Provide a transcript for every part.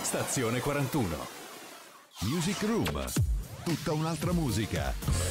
Stazione 41. Music Room. Tutta un'altra musica.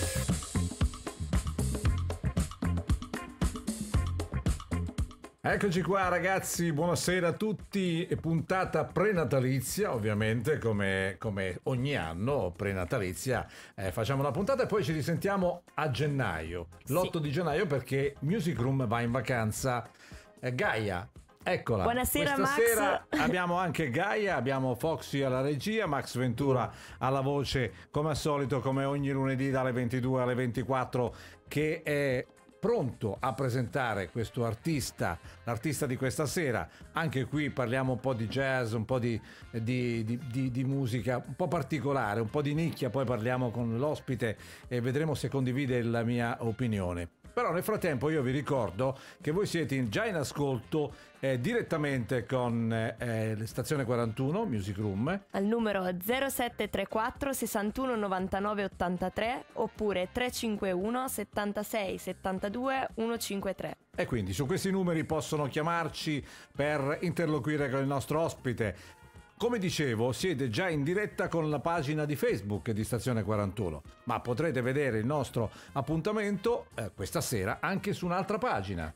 Eccoci qua ragazzi, buonasera a tutti, puntata prenatalizia ovviamente come ogni anno prenatalizia, facciamo una puntata e poi ci risentiamo a gennaio, l'8 di gennaio perché Music Room va in vacanza. Gaia, eccola. Buonasera questa Max. Sera abbiamo anche Gaia, abbiamo Foxy alla regia, Max Ventura alla voce come al solito, come ogni lunedì dalle 22 alle 24 che è pronto a presentare questo artista, l'artista di questa sera. Anche qui parliamo un po' di jazz, un po' di musica un po' particolare, un po' di nicchia, poi parliamo con l'ospite e vedremo se condivide la mia opinione. Però nel frattempo io vi ricordo che voi siete già in ascolto direttamente con Stazione 41 Music Room al numero 0734 61 99 83 oppure 351 76 72 153. e quindi su questi numeri possono chiamarci per interloquire con il nostro ospite. Come dicevo, siete già in diretta con la pagina di Facebook di Stazione 41, ma potrete vedere il nostro appuntamento questa sera anche su un'altra pagina.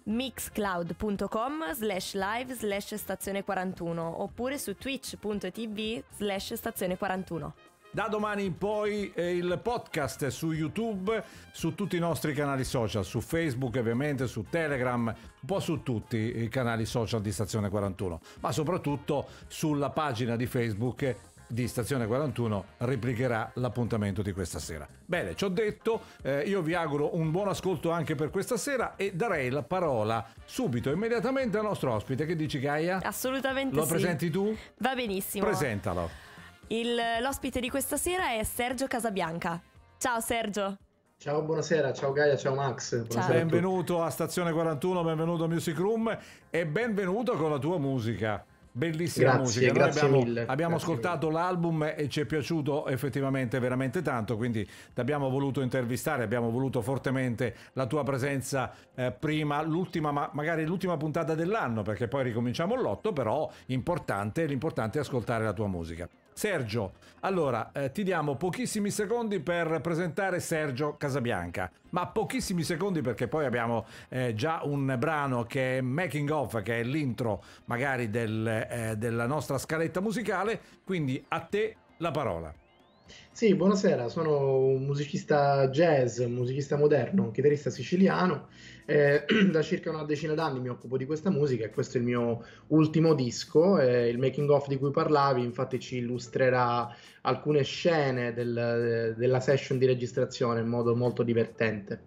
mixcloud.com/live/stazione 41 oppure su twitch.tv/stazione 41. Da domani in poi il podcast su YouTube, su tutti i nostri canali social, su Facebook ovviamente, su Telegram, un po' su tutti i canali social di Stazione 41, ma soprattutto sulla pagina di Facebook di Stazione 41 replicherà l'appuntamento di questa sera. Bene, ci ho detto, io vi auguro un buon ascolto anche per questa sera e darei la parola subito, immediatamente al nostro ospite. Che dici Gaia? Assolutamente Lo sì. presenti tu? Va benissimo. Presentalo. L'ospite di questa sera è Sergio Casabianca. Ciao Sergio. Ciao, buonasera, ciao Gaia, ciao Max. Buonasera. Ciao. Benvenuto a Stazione 41, benvenuto a Music Room e benvenuto con la tua musica. Bellissima musica. Grazie mille. Abbiamo Grazie ascoltato mille. l'album e ci è piaciuto effettivamente veramente tanto, quindi ti abbiamo voluto intervistare, abbiamo voluto fortemente la tua presenza prima, magari l'ultima puntata dell'anno, perché poi ricominciamo l'8, però l'importante è ascoltare la tua musica. Sergio, allora ti diamo pochissimi secondi per presentare Sergio Casabianca, ma pochissimi secondi perché poi abbiamo già un brano che è Making Of, che è l'intro magari della nostra scaletta musicale, quindi a te la parola. Sì, buonasera, sono un musicista jazz, un musicista moderno, un chitarrista siciliano. Da circa una decina d'anni mi occupo di questa musica e questo è il mio ultimo disco. Il Making Of di cui parlavi, infatti, ci illustrerà alcune scene della session di registrazione in modo molto divertente.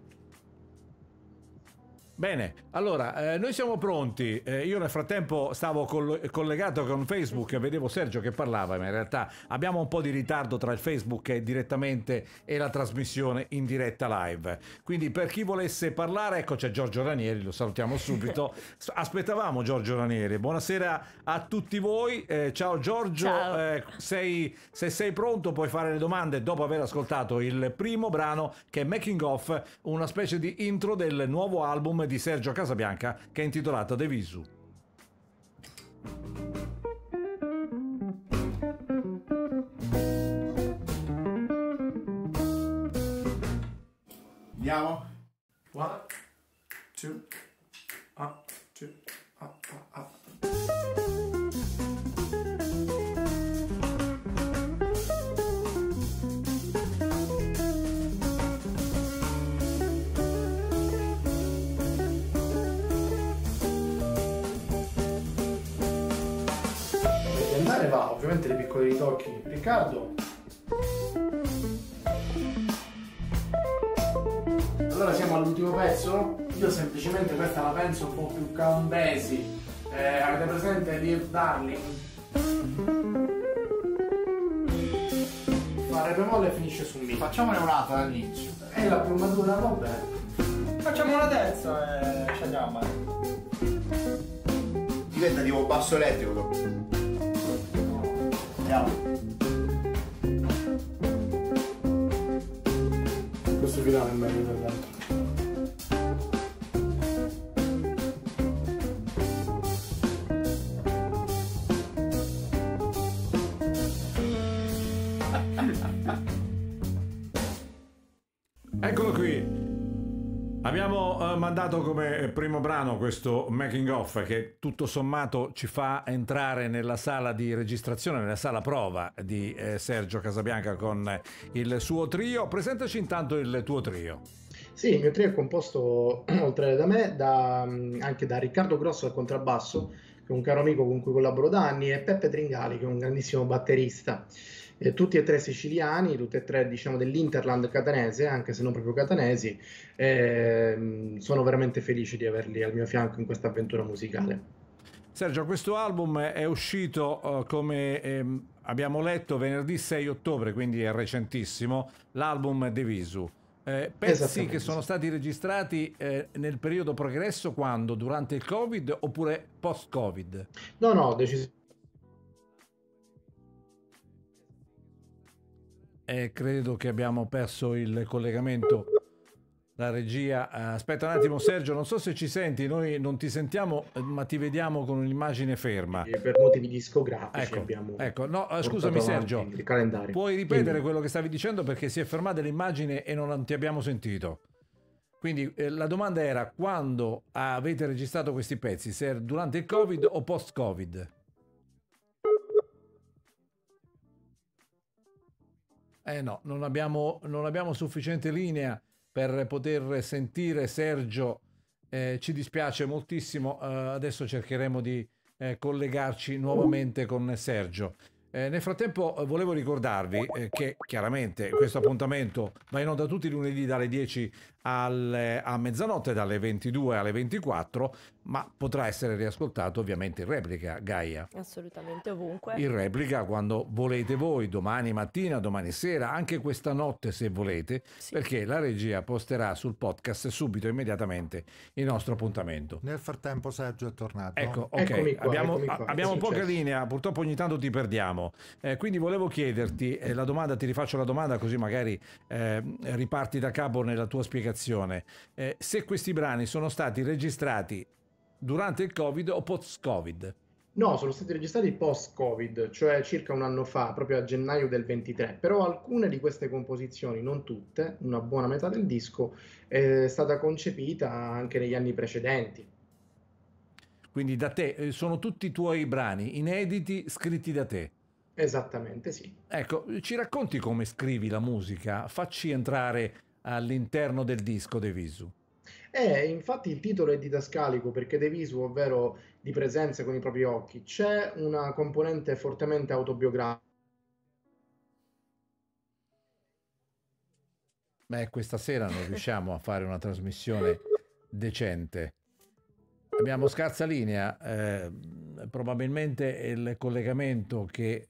Bene, allora noi siamo pronti. Io nel frattempo stavo collegato con Facebook e vedevo Sergio che parlava, ma in realtà abbiamo un po' di ritardo tra il Facebook e direttamente e la trasmissione in diretta live. Quindi per chi volesse parlare, ecco c'è Giorgio Ranieri, lo salutiamo subito. Aspettavamo Giorgio Ranieri. Buonasera a tutti voi. Ciao Giorgio. Ciao. Se sei pronto puoi fare le domande dopo aver ascoltato il primo brano che è Making Of, una specie di intro del nuovo album di Sergio Casabianca che è intitolato The Visu. Andiamo? 1, 2, up, 2, up, up. Va, ovviamente dei piccoli ritocchi. Riccardo. Allora siamo all'ultimo pezzo. Io semplicemente questa la penso un po' più countbassy. Avete presente Dear Darling? Fa re bemolle e finisce su mi. Facciamone un'altra dall'inizio. E la più matura va bene. Facciamo una terza e scendiamo. Diventa tipo basso elettrico. Andiamo. Questo finale è meglio dell'altro. Abbiamo mandato come primo brano questo Making Off che tutto sommato ci fa entrare nella sala di registrazione, nella sala prova di Sergio Casabianca con il suo trio. Presentaci intanto il tuo trio. Sì, il mio trio è composto, oltre da me, anche da Riccardo Grosso al contrabbasso, che è un caro amico con cui collaboro da anni, e Peppe Tringali, che è un grandissimo batterista. Tutti e tre siciliani, tutti e tre diciamo dell'Interland catanese, anche se non proprio catanesi. Sono veramente felice di averli al mio fianco in questa avventura musicale. Sergio, questo album è uscito come abbiamo letto venerdì 6 ottobre, quindi è recentissimo, l'album De Visu. Pezzi che sono stati registrati nel periodo progresso, quando? Durante il Covid oppure post-Covid? No, decisamente. Credo che abbiamo perso il collegamento, la regia. Aspetta un attimo Sergio, non so se ci senti, noi non ti sentiamo ma ti vediamo con un'immagine ferma. Per motivi discografici ecco. No, scusami Sergio, puoi ripetere quello che stavi dicendo perché si è fermata l'immagine e non ti abbiamo sentito. Quindi la domanda era: quando avete registrato questi pezzi, se durante il Covid o post-Covid? No, non abbiamo sufficiente linea per poter sentire Sergio, ci dispiace moltissimo, adesso cercheremo di collegarci nuovamente con Sergio. Nel frattempo volevo ricordarvi che chiaramente questo appuntamento va in onda tutti i lunedì dalle 10 a mezzanotte, dalle 22 alle 24, ma potrà essere riascoltato ovviamente in replica, Gaia. Assolutamente ovunque. In replica quando volete voi, domani mattina, domani sera, anche questa notte se volete, sì, perché la regia posterà sul podcast subito, immediatamente, il nostro appuntamento. Nel frattempo Sergio è tornato. Ecco, ok, abbiamo poca linea, purtroppo ogni tanto ti perdiamo. Quindi volevo chiederti la domanda, ti rifaccio la domanda così magari riparti da capo nella tua spiegazione. Se questi brani sono stati registrati durante il Covid o post-Covid? No, sono stati registrati post-Covid, cioè circa un anno fa, proprio a gennaio del 23, però alcune di queste composizioni, non tutte, una buona metà del disco, è stata concepita anche negli anni precedenti. Quindi da te, sono tutti i tuoi brani inediti scritti da te? Esattamente, sì. Ecco, ci racconti come scrivi la musica? Facci entrare all'interno del disco De Visu. Infatti il titolo è didascalico perché De Visu, ovvero di presenza con i propri occhi, c'è una componente fortemente autobiografica. Beh, questa sera non riusciamo a fare una trasmissione decente. Abbiamo scarsa linea, probabilmente il collegamento che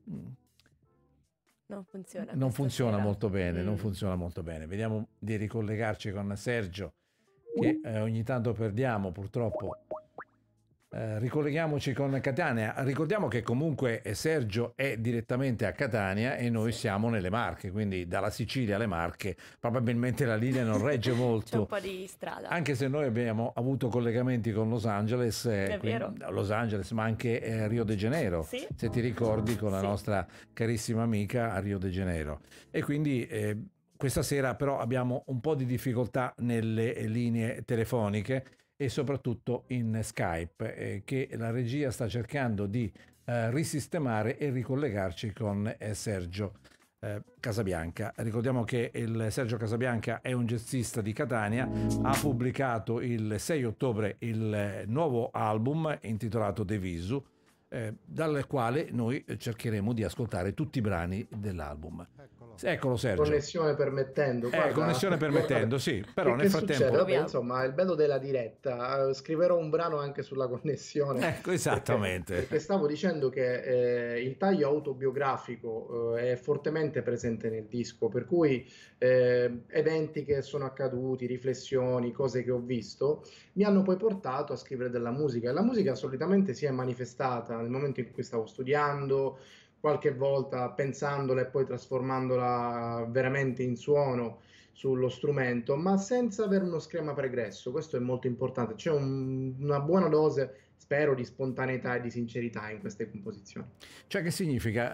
non funziona molto bene, non funziona molto bene. Vediamo di ricollegarci con Sergio, che ogni tanto perdiamo purtroppo. Ricolleghiamoci con Catania. Ricordiamo che comunque Sergio è direttamente a Catania e noi siamo nelle Marche, quindi dalla Sicilia alle Marche probabilmente la linea non regge molto. C'è un po' di strada. Anche se noi abbiamo avuto collegamenti con Los Angeles, Los Angeles, ma anche Rio de Janeiro, sì, se ti ricordi, con la sì, nostra carissima amica a Rio de Janeiro. E quindi questa sera però abbiamo un po' di difficoltà nelle linee telefoniche e soprattutto in Skype, che la regia sta cercando di risistemare e ricollegarci con Sergio Casabianca. Ricordiamo che il Sergio Casabianca è un jazzista di Catania, ha pubblicato il 6 ottobre il nuovo album intitolato De Visu, dal quale noi cercheremo di ascoltare tutti i brani dell'album. Eccolo Sergio. Connessione permettendo. Connessione permettendo, sì, però nel frattempo... Vabbè, insomma, il bello della diretta. Scriverò un brano anche sulla connessione. Ecco, esattamente. Perché stavo dicendo che il taglio autobiografico è fortemente presente nel disco, per cui eventi che sono accaduti, riflessioni, cose che ho visto, mi hanno poi portato a scrivere della musica. E la musica solitamente si è manifestata nel momento in cui stavo studiando, qualche volta pensandola e poi trasformandola veramente in suono sullo strumento, ma senza avere uno schema pregresso. Questo è molto importante. C'è una buona dose spero, di spontaneità e di sincerità in queste composizioni. Cioè, che significa?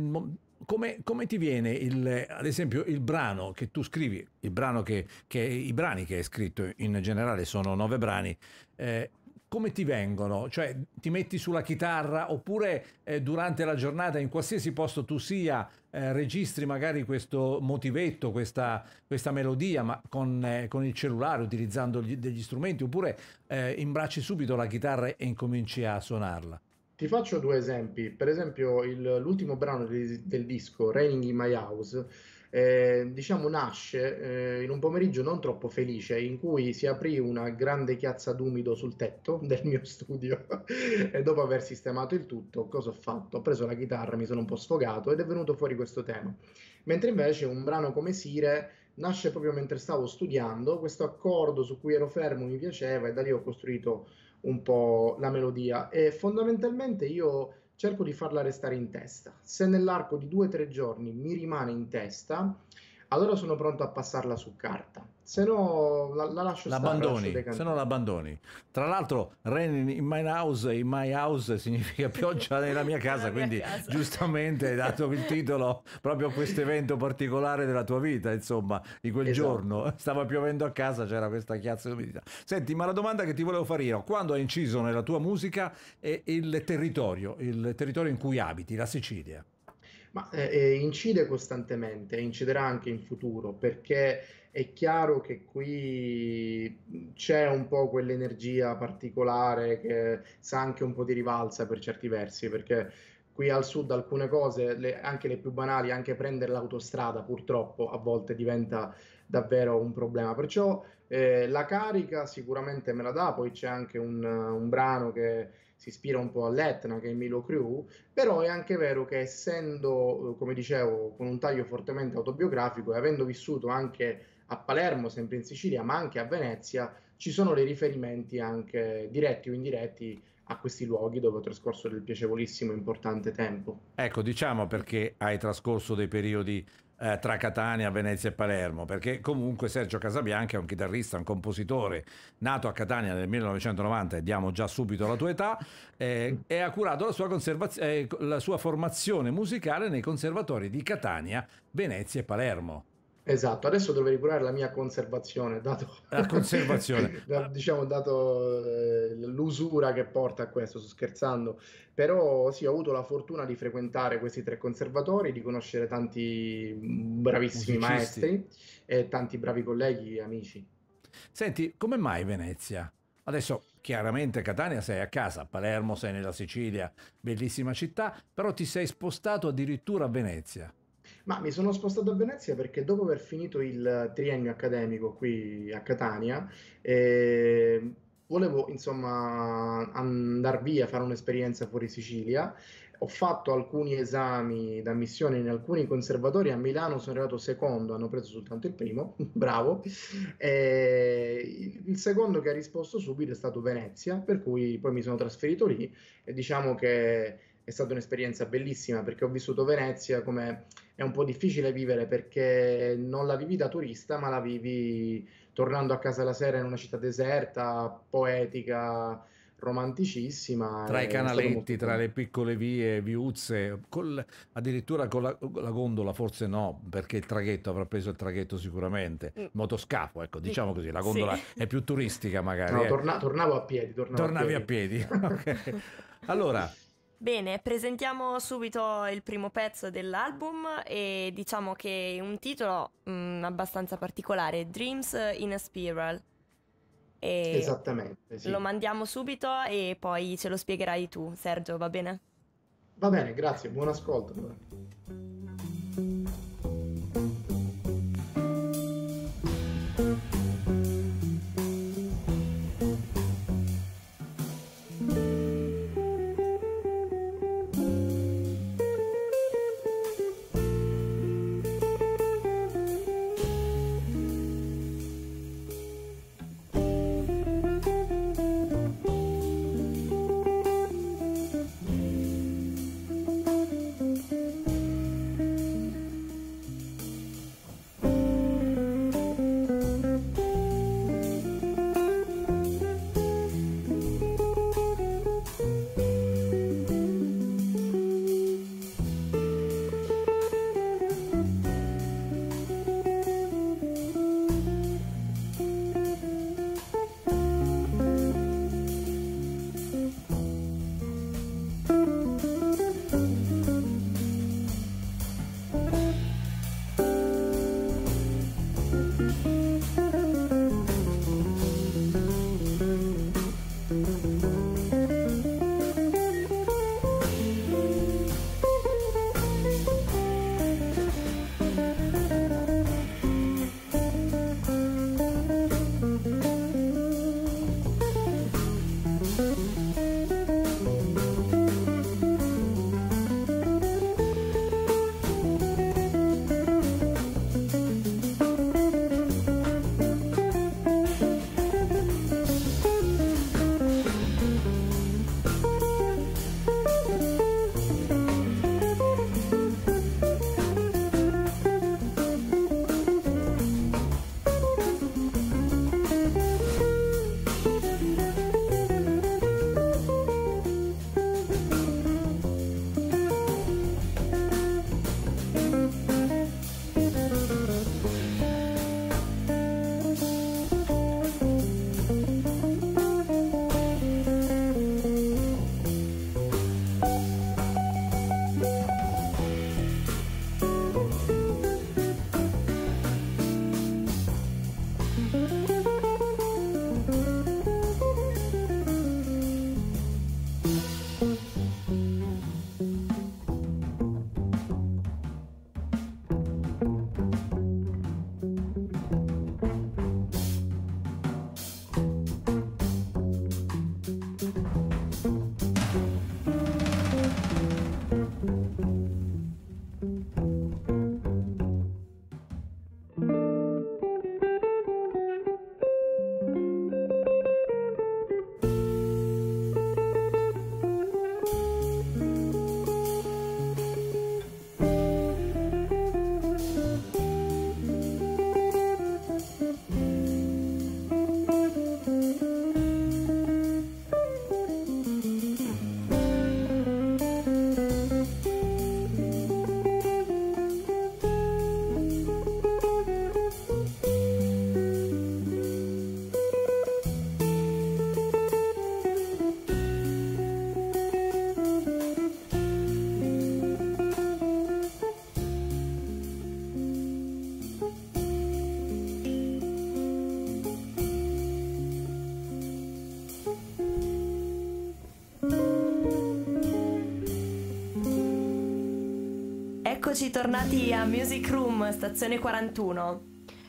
Come ti viene ad esempio il brano che tu scrivi, il brano i brani che hai scritto in generale sono 9 brani, come ti vengono? Cioè, ti metti sulla chitarra oppure durante la giornata, in qualsiasi posto tu sia, registri magari questo motivetto, questa melodia, ma con il cellulare, utilizzando degli strumenti, oppure imbracci subito la chitarra e incominci a suonarla? Ti faccio 2 esempi. Per esempio, l'ultimo brano del disco, Raining in My House, diciamo nasce in un pomeriggio non troppo felice in cui si aprì una grande chiazza d'umido sul tetto del mio studio e dopo aver sistemato il tutto, cosa ho fatto? Ho preso la chitarra, mi sono un po' sfogato ed è venuto fuori questo tema. Mentre invece un brano come Sire nasce proprio mentre stavo studiando, questo accordo su cui ero fermo mi piaceva e da lì ho costruito un po' la melodia e fondamentalmente io cerco di farla restare in testa. Se nell'arco di 2 o 3 giorni mi rimane in testa, allora sono pronto a passarla su carta. Se no la lascio stare, L'abbandoni, se no l'abbandoni. Tra l'altro, Rain in my house significa pioggia nella mia casa, quindi giustamente hai dato il titolo proprio a questo evento particolare della tua vita, insomma, di quel giorno. Stava piovendo a casa, c'era questa chiazza di umidità. Senti, ma la domanda che ti volevo fare io, quando hai inciso nella tua musica è il territorio in cui abiti, la Sicilia? Ma incide costantemente, inciderà anche in futuro, perché è chiaro che qui c'è un po' quell'energia particolare che sa anche un po' di rivalsa per certi versi, perché qui al sud alcune cose, anche le più banali, anche prendere l'autostrada purtroppo a volte diventa davvero un problema. Perciò la carica sicuramente me la dà, poi c'è anche un brano che si ispira un po' all'Etna, che è Milo Crew, però è anche vero che essendo, come dicevo, con un taglio fortemente autobiografico e avendo vissuto anche a Palermo, sempre in Sicilia, ma anche a Venezia, ci sono dei riferimenti anche diretti o indiretti a questi luoghi dove ho trascorso del piacevolissimo e importante tempo. Ecco, diciamo perché hai trascorso dei periodi tra Catania, Venezia e Palermo, perché comunque Sergio Casabianca è un chitarrista, un compositore nato a Catania nel 1990, e diamo già subito la tua età, e ha curato la sua formazione musicale nei conservatori di Catania, Venezia e Palermo. Esatto, adesso dovrei curare la mia conservazione, dato, La conservazione. diciamo, dato l'usura che porta a questo, sto scherzando, però sì, ho avuto la fortuna di frequentare questi 3 conservatori, di conoscere tanti bravissimi Musicisti. maestri e tanti bravi colleghi e amici. Senti, come mai Venezia? Adesso chiaramente Catania sei a casa, Palermo sei nella Sicilia, bellissima città, però ti sei spostato addirittura a Venezia. Ma mi sono spostato a Venezia perché dopo aver finito il triennio accademico qui a Catania, volevo insomma andare via, fare un'esperienza fuori Sicilia. Ho fatto alcuni esami d'ammissione in alcuni conservatori, a Milano sono arrivato secondo, hanno preso soltanto il primo, bravo. Il secondo che ha risposto subito è stato Venezia, per cui poi mi sono trasferito lì e diciamo che è stata un'esperienza bellissima perché ho vissuto Venezia come è un po' difficile vivere perché non la vivi da turista, ma la vivi tornando a casa la sera in una città deserta, poetica, romanticissima. Tra i è stato canaletti, molto tra bello. le piccole vie, viuzze, addirittura con la gondola, forse no, perché il traghetto avrà preso il traghetto sicuramente, il motoscafo, ecco, diciamo così, la gondola Sì. è più turistica magari. No, tornavo a piedi. Tornavi a piedi. Ok. Allora, Bene, presentiamo subito il primo pezzo dell'album e diciamo che è un titolo abbastanza particolare, Dreams in a Spiral. E Esattamente, sì. lo mandiamo subito e poi ce lo spiegherai tu, Sergio, va bene? Va bene, grazie, buon ascolto. Eccoci tornati a Music Room, stazione 41.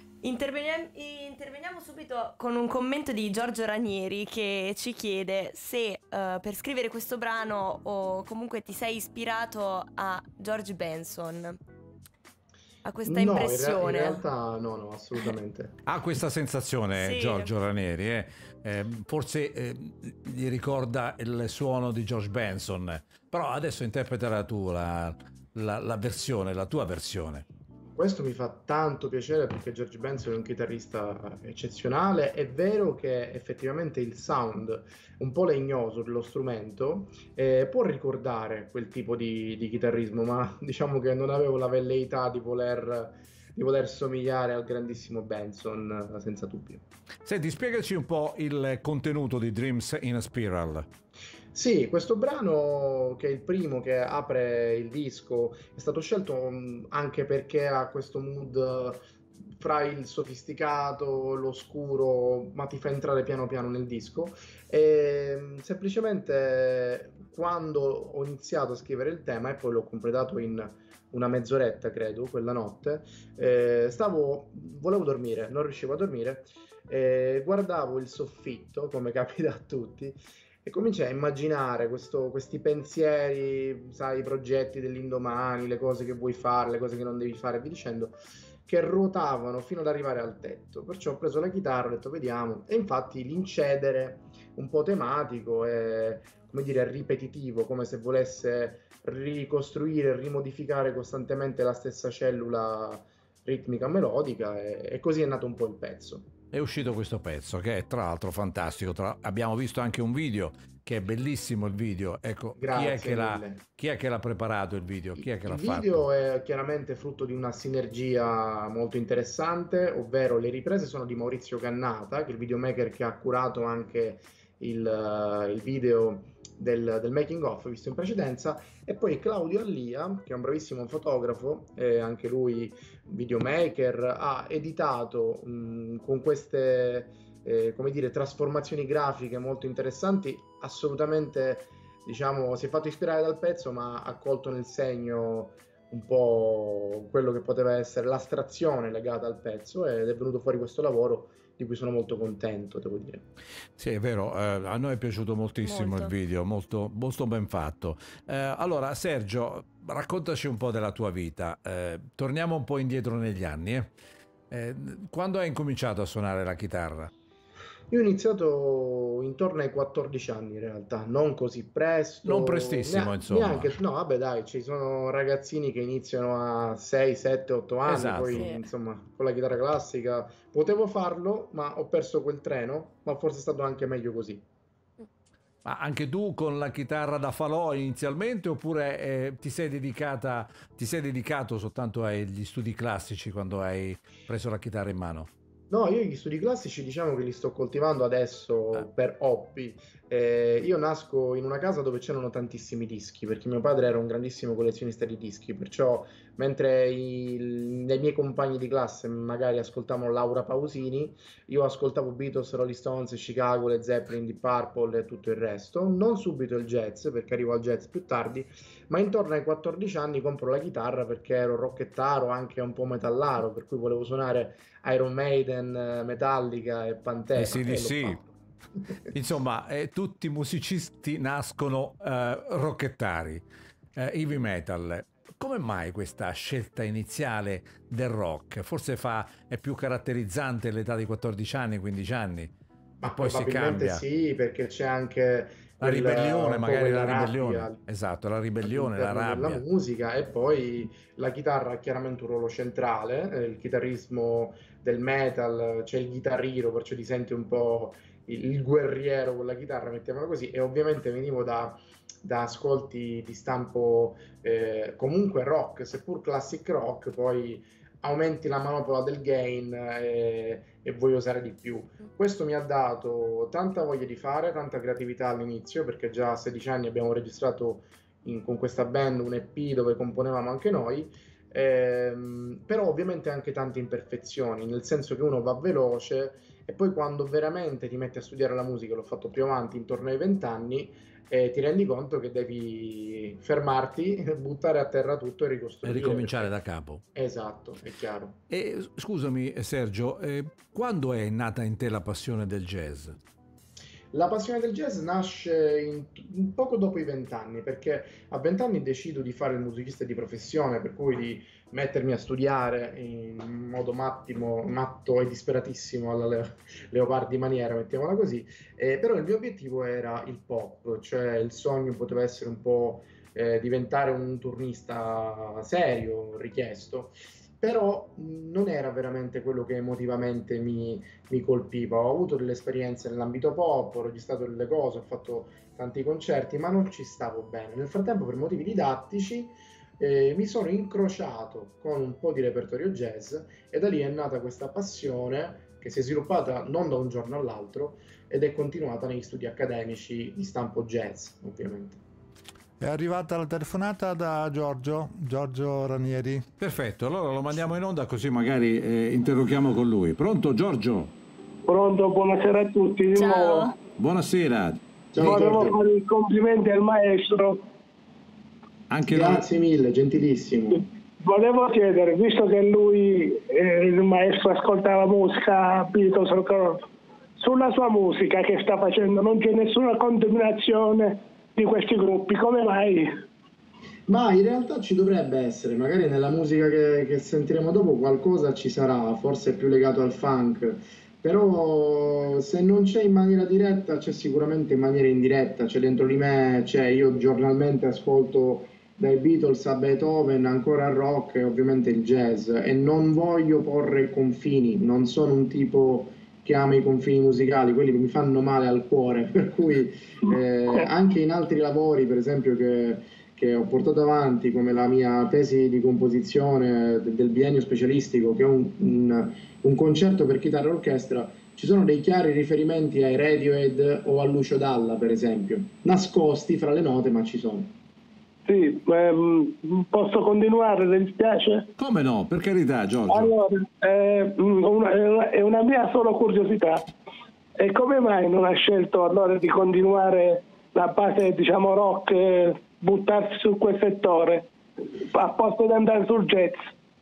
Interveniamo subito con un commento di Giorgio Ranieri che ci chiede se per scrivere questo brano o comunque ti sei ispirato a George Benson. Ha questa impressione? In realtà no, assolutamente. Ha questa sensazione, Sì. Giorgio Ranieri, forse gli ricorda il suono di George Benson, però adesso interpreta la versione, la tua versione. Questo mi fa tanto piacere perché George Benson è un chitarrista eccezionale. È vero che effettivamente il sound un po' legnoso dello strumento può ricordare quel tipo di chitarrismo, ma diciamo che non avevo la velleità di voler somigliare al grandissimo Benson, senza dubbio. Senti, spiegaci un po' il contenuto di Dreams in a Spiral. Sì, questo brano, che è il primo che apre il disco, è stato scelto anche perché ha questo mood fra il sofisticato, l'oscuro, ma ti fa entrare piano piano nel disco. E semplicemente quando ho iniziato a scrivere il tema e poi l'ho completato in una mezz'oretta, credo, quella notte, volevo dormire, non riuscivo a dormire, guardavo il soffitto, come capita a tutti, e cominciai a immaginare questi pensieri, sai, i progetti dell'indomani, le cose che vuoi fare, le cose che non devi fare, e via dicendo, che ruotavano fino ad arrivare al tetto. Perciò ho preso la chitarra, ho detto vediamo, e infatti l'incedere un po' tematico e, come dire, ripetitivo, come se volesse ricostruire, rimodificare costantemente la stessa cellula ritmica melodica, e così è nato un po' il pezzo. È uscito questo pezzo che è tra l'altro fantastico. Abbiamo visto anche un video che è bellissimo, il video. Ecco, Grazie chi è che l'ha preparato il video? Chi è che l'ha fatto? Il video è chiaramente frutto di una sinergia molto interessante, ovvero le riprese sono di Maurizio Cannata, che è il videomaker che ha curato anche il video del making of visto in precedenza, e poi Claudio Allia, che è un bravissimo fotografo, anche lui videomaker, ha editato con queste come dire, trasformazioni grafiche molto interessanti. Assolutamente, diciamo, si è fatto ispirare dal pezzo, ma ha colto nel segno un po' quello che poteva essere l'astrazione legata al pezzo, ed è venuto fuori questo lavoro di cui sono molto contento, devo dire. Sì, è vero, a noi è piaciuto moltissimo il video, molto, molto ben fatto. Allora, Sergio, raccontaci un po' della tua vita. Torniamo un po' indietro negli anni. Quando hai incominciato a suonare la chitarra? Io ho iniziato intorno ai 14 anni in realtà, non così presto. Non prestissimo, insomma. Neanche, no, vabbè dai, ci sono ragazzini che iniziano a 6, 7, 8 anni, Esatto. poi Sì. insomma con la chitarra classica potevo farlo, ma ho perso quel treno, ma forse è stato anche meglio così. Ma anche tu con la chitarra da falò inizialmente, oppure ti sei dedicato soltanto agli studi classici quando hai preso la chitarra in mano? No, io gli studi classici diciamo che li sto coltivando adesso per hobby. Io nasco in una casa dove c'erano tantissimi dischi, perché mio padre era un grandissimo collezionista di dischi, perciò mentre i miei compagni di classe magari ascoltavano Laura Pausini, io ascoltavo Beatles, Rolling Stones, Chicago, Led Zeppelin, Deep Purple e tutto il resto. Non subito il jazz, perché arrivo al jazz più tardi, ma intorno ai 14 anni compro la chitarra perché ero rockettaro, anche un po' metallaro, per cui volevo suonare Iron Maiden, Metallica e Pantera. AC/DC. Insomma, tutti i musicisti nascono rockettari, heavy metal. Come mai questa scelta iniziale del rock? Forse è più caratterizzante l'età di 14 anni, 15 anni, Ma e poi si probabilmente cambia. sì, perché c'è anche La ribellione, un po' magari la quella ribellione. rabbia Esatto, la ribellione, la all'interno rabbia. della musica, e poi la chitarra ha chiaramente un ruolo centrale, il chitarrismo del metal, c'è il chitarrino, perciò ti senti un po' il guerriero con la chitarra, mettiamola così, e ovviamente venivo da ascolti di stampo comunque rock, seppur classic rock, poi aumenti la manopola del gain e vuoi usare di più. Questo mi ha dato tanta voglia di fare, tanta creatività all'inizio, perché già a 16 anni abbiamo registrato con questa band un EP dove componevamo anche noi, però ovviamente anche tante imperfezioni, nel senso che uno va veloce e poi quando veramente ti metti a studiare la musica, l'ho fatto più avanti, intorno ai 20 anni, ti rendi conto che devi fermarti, buttare a terra tutto e E ricostruire. ricominciare da capo. Esatto, è chiaro. E scusami Sergio, quando è nata in te la passione del jazz? La passione del jazz nasce un poco dopo i 20 anni, perché a 20 anni decido di fare il musicista di professione, per cui di mettermi a studiare in modo matto e disperatissimo alla Leopardi maniera, mettiamola così. Però il mio obiettivo era il pop, cioè il sogno poteva essere un po' diventare un turnista serio, richiesto. Però non era veramente quello che emotivamente mi colpiva. Ho avuto delle esperienze nell'ambito pop, ho registrato delle cose, ho fatto tanti concerti, ma non ci stavo bene. Nel frattempo, per motivi didattici, mi sono incrociato con un po' di repertorio jazz e da lì è nata questa passione che si è sviluppata non da un giorno all'altro ed è continuata negli studi accademici di stampo jazz, ovviamente. È arrivata la telefonata da Giorgio Ranieri. Perfetto, allora lo mandiamo in onda così magari interroghiamo con lui. Pronto Giorgio? Pronto, buonasera a tutti di nuovo. Ciao. Buonasera. Ciao, Volevo Giorgio. fare i complimenti al maestro. Anche Grazie mille, gentilissimo. Volevo chiedere, visto che lui, il maestro, ascoltava musica Beatles, rock, sulla sua musica che sta facendo non c'è nessuna contaminazione di questi gruppi, come mai? Ma in realtà ci dovrebbe essere, magari nella musica che sentiremo dopo qualcosa ci sarà, forse più legato al funk, però se non c'è in maniera diretta c'è sicuramente in maniera indiretta, c'è dentro di me, io giornalmente ascolto dai Beatles a Beethoven, ancora al rock e ovviamente il jazz e non voglio porre confini, non sono un tipo che ama i confini musicali, quelli mi fanno male al cuore, per cui anche in altri lavori, per esempio che ho portato avanti, come la mia tesi di composizione del biennio specialistico, che è un concerto per chitarra e orchestra, ci sono dei chiari riferimenti ai Radiohead o a Lucio Dalla, per esempio, nascosti fra le note, ma ci sono. Sì, posso continuare, le dispiace? Come no, per carità Giorgio. Allora, è una mia solo curiosità. E come mai non ha scelto allora di continuare la base, diciamo, rock, buttarsi su quel settore, a posto di andare sul jazz?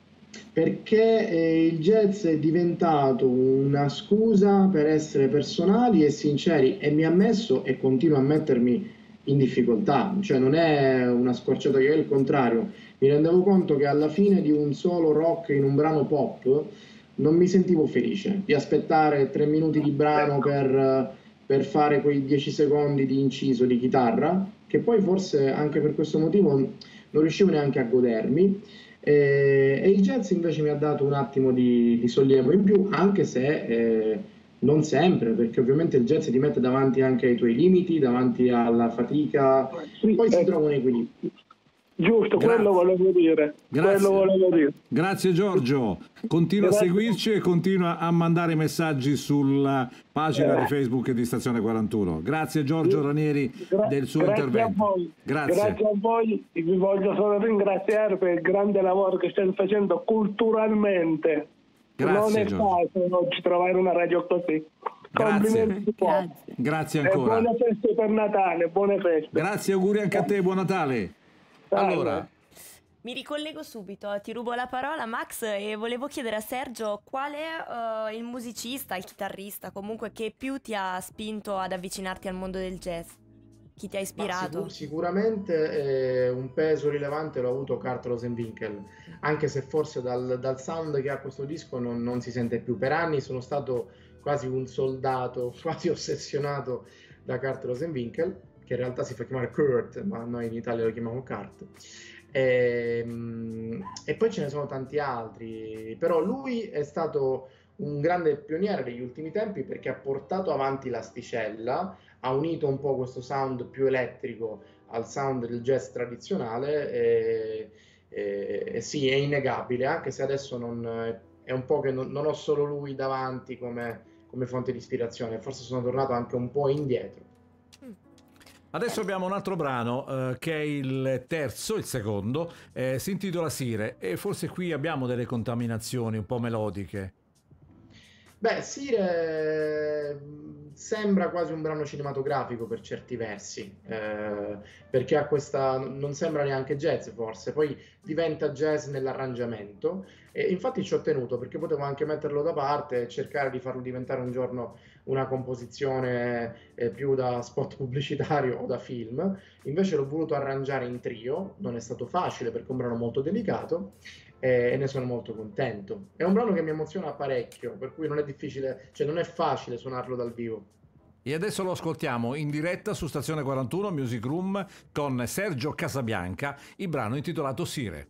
Perché il jazz è diventato una scusa per essere personali e sinceri e mi ha messo e continua a mettermi in difficoltà, cioè non è una scorciatoia, è il contrario. Mi rendevo conto che alla fine di un solo rock in un brano pop non mi sentivo felice di aspettare 3 minuti di brano per fare quei 10 secondi di inciso di chitarra, che poi forse anche per questo motivo non riuscivo neanche a godermi. E il jazz invece mi ha dato un attimo di sollievo in più, anche se non sempre, perché ovviamente il jazz ti mette davanti anche ai tuoi limiti, davanti alla fatica, poi si trova un equilibrio. Giusto, Grazie. quello volevo dire. Grazie. Quello volevo dire. Grazie Giorgio, continua Grazie. a seguirci e continua a mandare messaggi sulla pagina di Facebook di Stazione 41. Grazie Giorgio Ranieri del suo Grazie intervento. a voi. Grazie. Grazie a voi, vi voglio solo ringraziare per il grande lavoro che state facendo culturalmente. Grazie, non è Giorgio. facile oggi trovare una radio così. Grazie. Complimenti di cuore. Grazie E ancora. buone feste per Natale, buone feste. Grazie, auguri anche a te, buon Natale. Salve. Allora, Mi ricollego subito, ti rubo la parola Max e volevo chiedere a Sergio qual è il musicista, il chitarrista comunque che più ti ha spinto ad avvicinarti al mondo del jazz? Chi ti ha ispirato? Sicuramente un peso rilevante l'ha avuto Kurt Rosenwinkel, anche se forse dal sound che ha questo disco non si sente più. Per anni sono stato quasi un soldato, quasi ossessionato da Kurt Rosenwinkel, che in realtà si fa chiamare Kurt, ma noi in Italia lo chiamiamo Kurt. E poi ce ne sono tanti altri, però lui è stato un grande pioniere degli ultimi tempi perché ha portato avanti l'asticella, ha unito un po' questo sound più elettrico al sound del jazz tradizionale e sì, è innegabile, anche se adesso è un po' che non ho solo lui davanti come fonte di ispirazione, forse sono tornato anche un po' indietro. adesso abbiamo un altro brano che è il secondo, si intitola Sire e forse qui abbiamo delle contaminazioni un po' melodiche. Beh, Sire sembra quasi un brano cinematografico per certi versi, perché ha questa, non sembra neanche jazz forse, poi diventa jazz nell'arrangiamento e infatti ci ho tenuto perché potevo anche metterlo da parte e cercare di farlo diventare un giorno una composizione più da spot pubblicitario o da film, invece l'ho voluto arrangiare in trio, non è stato facile perché è un brano molto delicato e ne sono molto contento. È un brano che mi emoziona parecchio, per cui non è difficile, cioè non è facile suonarlo dal vivo. E adesso lo ascoltiamo in diretta su Stazione 41 Music Room con Sergio Casabianca, il brano intitolato Sire.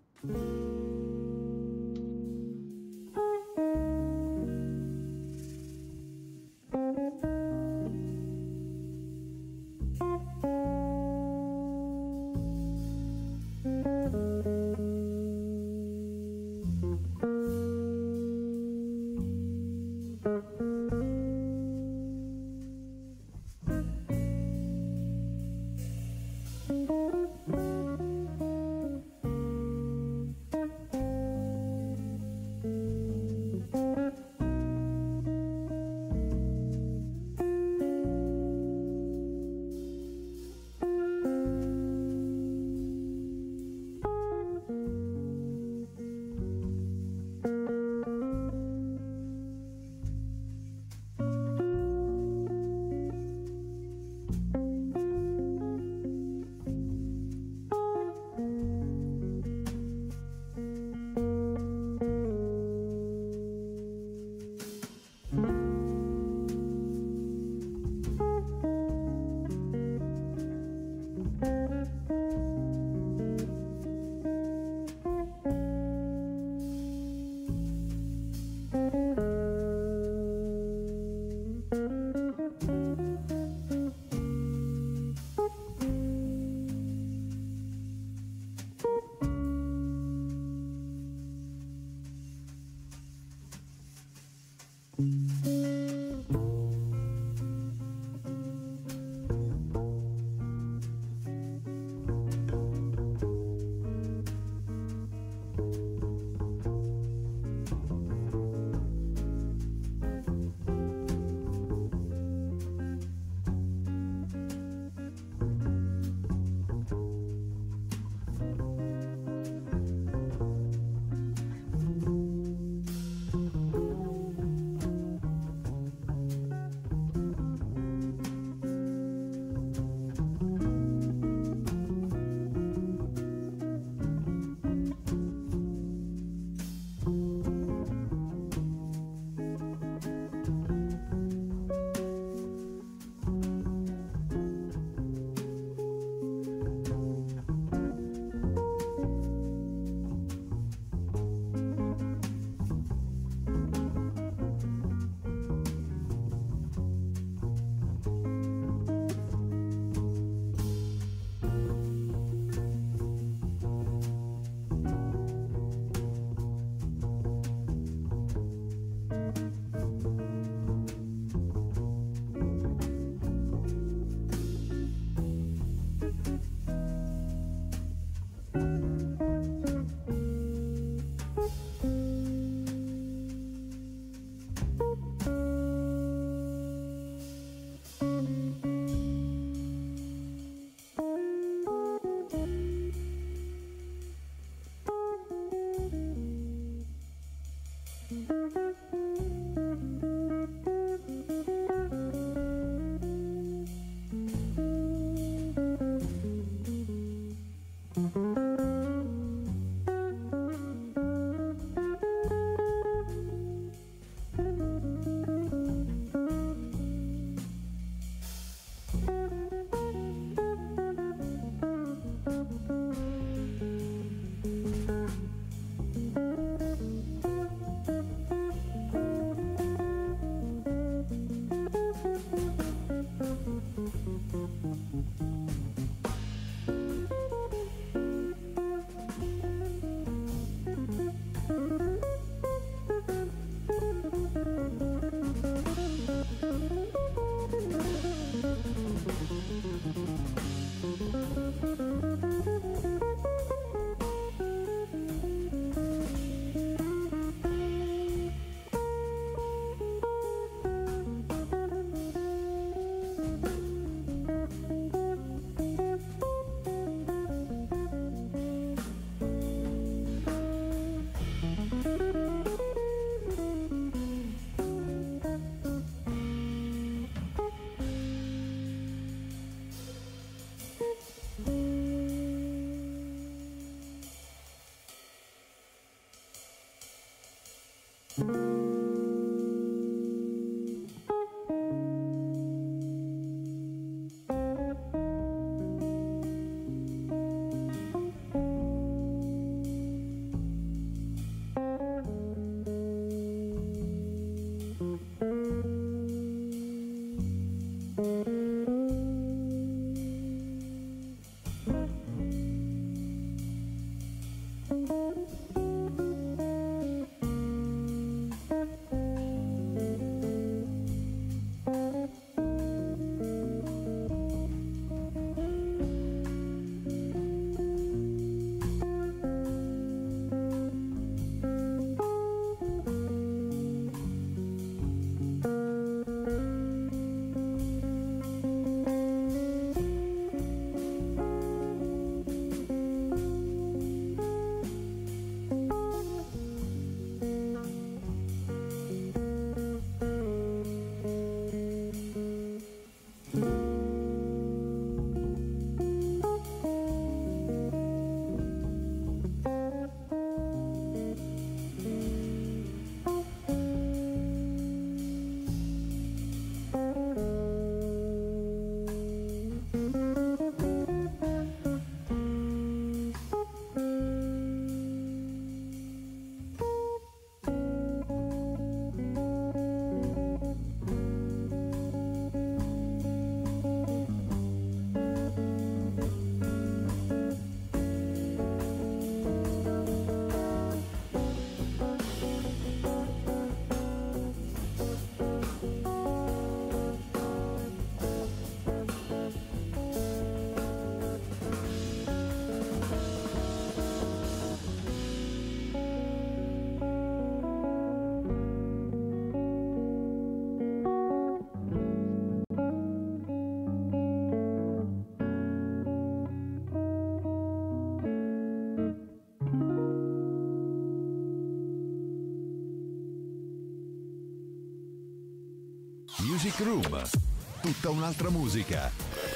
Music Room, tutta un'altra musica.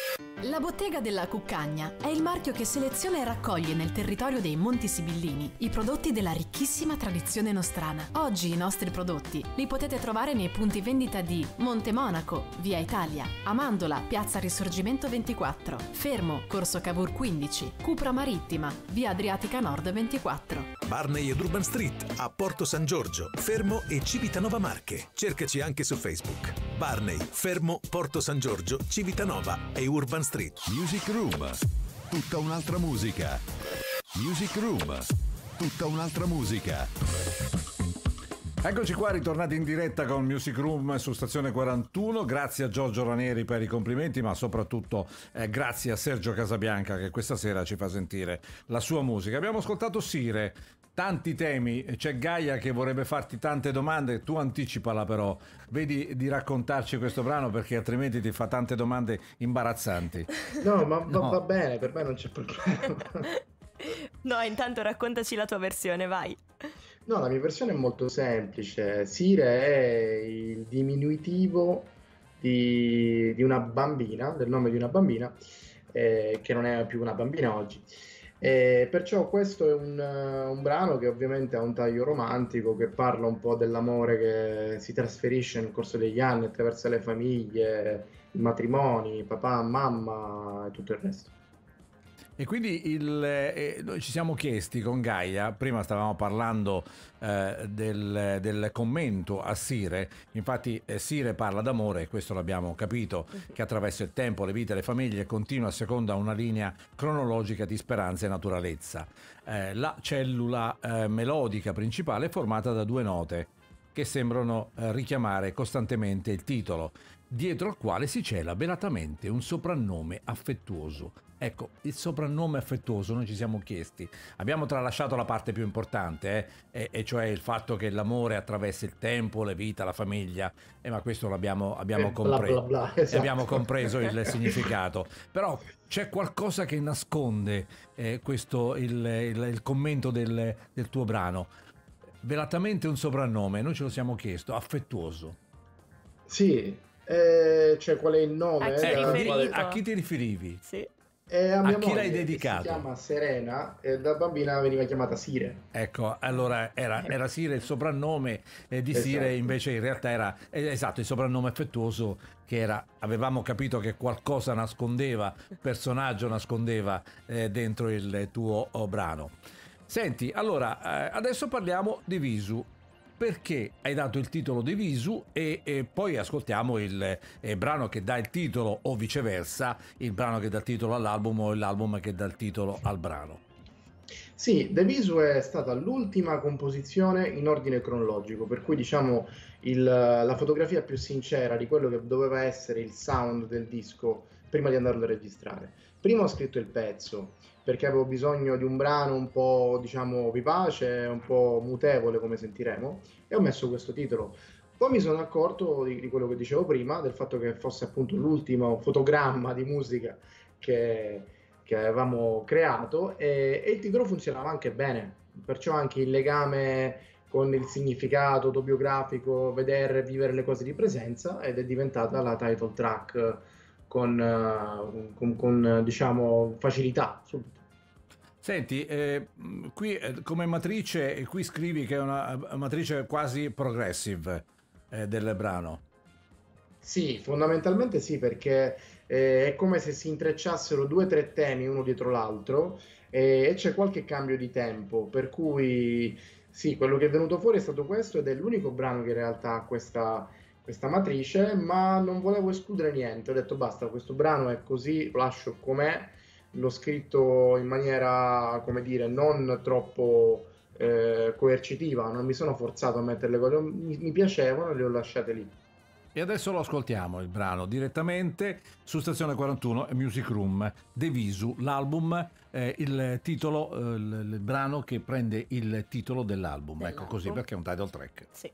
La Bottega della Cuccagna è il marchio che seleziona e raccoglie nel territorio dei Monti Sibillini i prodotti della ricchissima tradizione nostrana. Oggi i nostri prodotti li potete trovare nei punti vendita di Monte Monaco, Via Italia, Amandola, Piazza Risorgimento 24, Fermo, Corso Cavour 15, Cupra Marittima, Via Adriatica Nord 24. Barney ed Urban Street a Porto San Giorgio, Fermo e Civitanova Marche. Cercaci anche su Facebook. Barney, Fermo, Porto San Giorgio, Civitanova e Urban Street. Music Room, tutta un'altra musica. Music Room, tutta un'altra musica. Eccoci qua, ritornati in diretta con Music Room su Stazione 41. Grazie a Giorgio Ranieri per i complimenti, ma soprattutto grazie a Sergio Casabianca che questa sera ci fa sentire la sua musica. Abbiamo ascoltato Sire, tanti temi, c'è Gaia che vorrebbe farti tante domande, tu anticipala però, vedi di raccontarci questo brano perché altrimenti ti fa tante domande imbarazzanti. No, ma va bene, per me non c'è problema. No, intanto raccontaci la tua versione, vai. No, la mia versione è molto semplice. Sire è il diminutivo di una bambina, del nome di una bambina, che non è più una bambina oggi. Perciò questo è un brano che ovviamente ha un taglio romantico, che parla un po' dell'amore che si trasferisce nel corso degli anni attraverso le famiglie, i matrimoni, papà, mamma e tutto il resto. E quindi noi ci siamo chiesti con Gaia, prima stavamo parlando del commento a Sire, infatti Sire parla d'amore, questo l'abbiamo capito, che attraverso il tempo, le vite, le famiglie continua secondo una linea cronologica di speranza e naturalezza. La cellula melodica principale è formata da due note che sembrano richiamare costantemente il titolo, dietro al quale si cela velatamente un soprannome affettuoso. Ecco, il soprannome affettuoso noi ci siamo chiesti, abbiamo tralasciato la parte più importante, e cioè il fatto che l'amore attraversa il tempo, le vite, la famiglia, ma questo abbiamo esatto. Abbiamo compreso il significato, però c'è qualcosa che nasconde il commento del tuo brano, velatamente un soprannome, noi ce lo siamo chiesto, affettuoso. Sì, cioè qual è il nome? A chi a chi ti riferivi? Sì. A chi l'hai moglie, dedicato? Si chiama Serena e da bambina veniva chiamata Sire. Ecco, allora era Sire il soprannome di Sire, Esatto. invece in realtà era esatto il soprannome affettuoso che era, avevamo capito che qualcosa nascondeva, personaggio nascondeva dentro il tuo brano. Senti, allora adesso parliamo di Visu. Perché hai dato il titolo di Visu e poi ascoltiamo il brano che dà il titolo o viceversa, il brano che dà il titolo all'album o l'album che dà il titolo al brano. Sì, The Visu è stata l'ultima composizione in ordine cronologico, per cui diciamo la fotografia più sincera di quello che doveva essere il sound del disco prima di andarlo a registrare. Prima ho scritto il pezzo perché avevo bisogno di un brano un po', diciamo, vivace, un po' mutevole, come sentiremo, e ho messo questo titolo. Poi mi sono accorto di quello che dicevo prima, del fatto che fosse appunto l'ultimo fotogramma di musica che avevamo creato e il titolo funzionava anche bene, perciò anche il legame con il significato autobiografico, vedere, vivere le cose di presenza, ed è diventata la title track con diciamo facilità subito. Senti, qui come matrice, qui scrivi che è una matrice quasi progressive del brano. Sì, fondamentalmente sì, perché è come se si intrecciassero 2 o 3 temi uno dietro l'altro e c'è qualche cambio di tempo, per cui sì, quello che è venuto fuori è stato questo ed è l'unico brano che in realtà ha questa matrice, ma non volevo escludere niente, ho detto basta, questo brano è così, lo lascio com'è, l'ho scritto in maniera, come dire, non troppo coercitiva, non mi sono forzato a mettere le cose, mi piacevano e le ho lasciate lì. E adesso lo ascoltiamo il brano direttamente su Stazione 41 e Music Room, The Visu, l'album, il titolo, il brano che prende il titolo dell'album, ecco così, perché è un title track. Sì.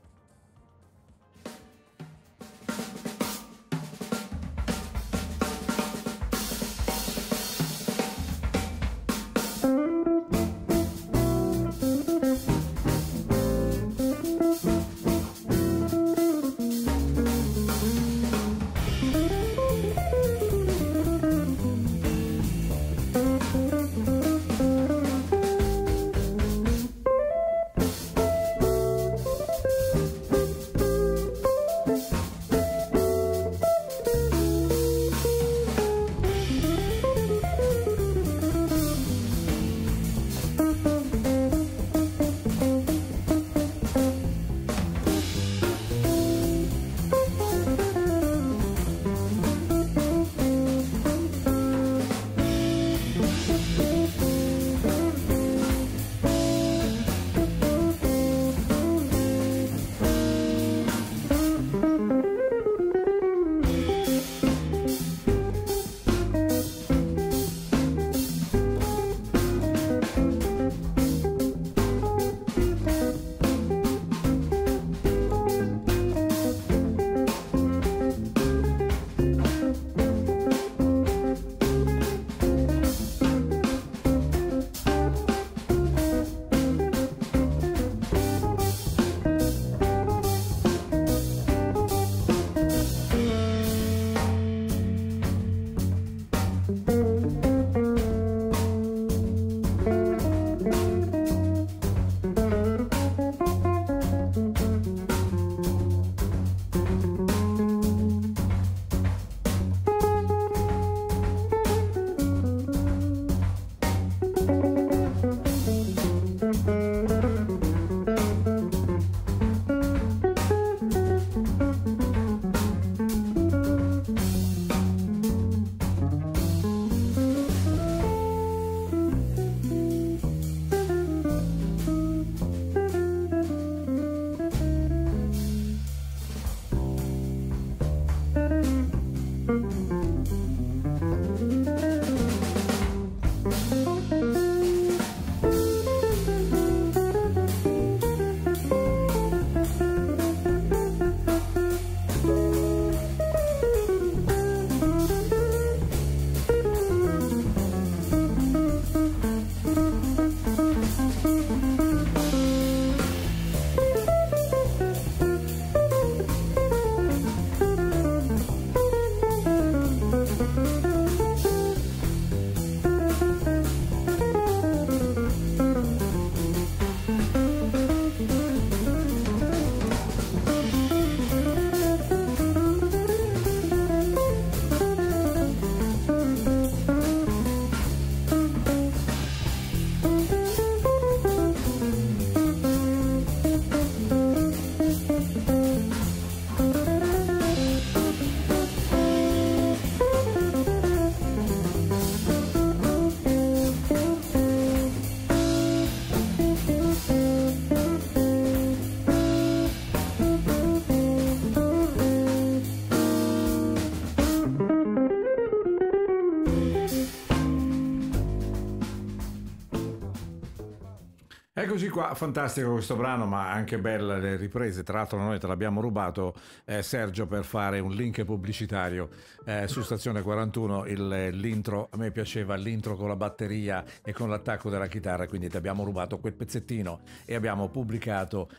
Eccoci qua, fantastico questo brano, ma anche belle le riprese. Tra l'altro noi te l'abbiamo rubato, Sergio, per fare un link pubblicitario su Stazione 41. L'intro, a me piaceva l'intro con la batteria e con l'attacco della chitarra, quindi ti abbiamo rubato quel pezzettino e abbiamo pubblicato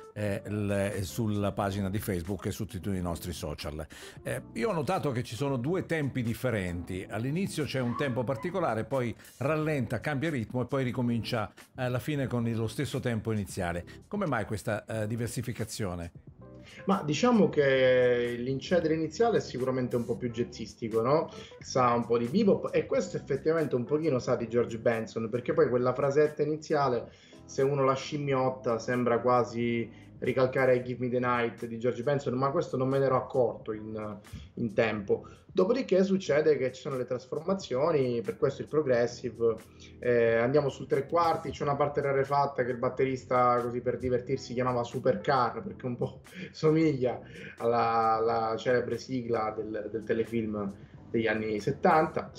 sulla pagina di Facebook e su tutti i nostri social. Io ho notato che ci sono due tempi differenti. All'inizio c'è un tempo particolare, poi rallenta, cambia ritmo e poi ricomincia alla fine con lo stesso tempo iniziale. Come mai questa diversificazione? Ma diciamo che l'incedere iniziale è sicuramente un po' più jazzistico, no? Sa un po' di bebop e questo effettivamente un pochino sa di George Benson, perché poi quella frasetta iniziale, se uno la scimmiotta, sembra quasi ricalcare Give Me the Night di George Benson, ma questo non me ne ero accorto in tempo. Dopodiché succede che ci sono le trasformazioni, per questo il progressive, andiamo sul tre quarti, c'è una parte rarefatta che il batterista, così per divertirsi, chiamava Supercar, perché un po' somiglia alla celebre sigla del telefilm degli anni 70,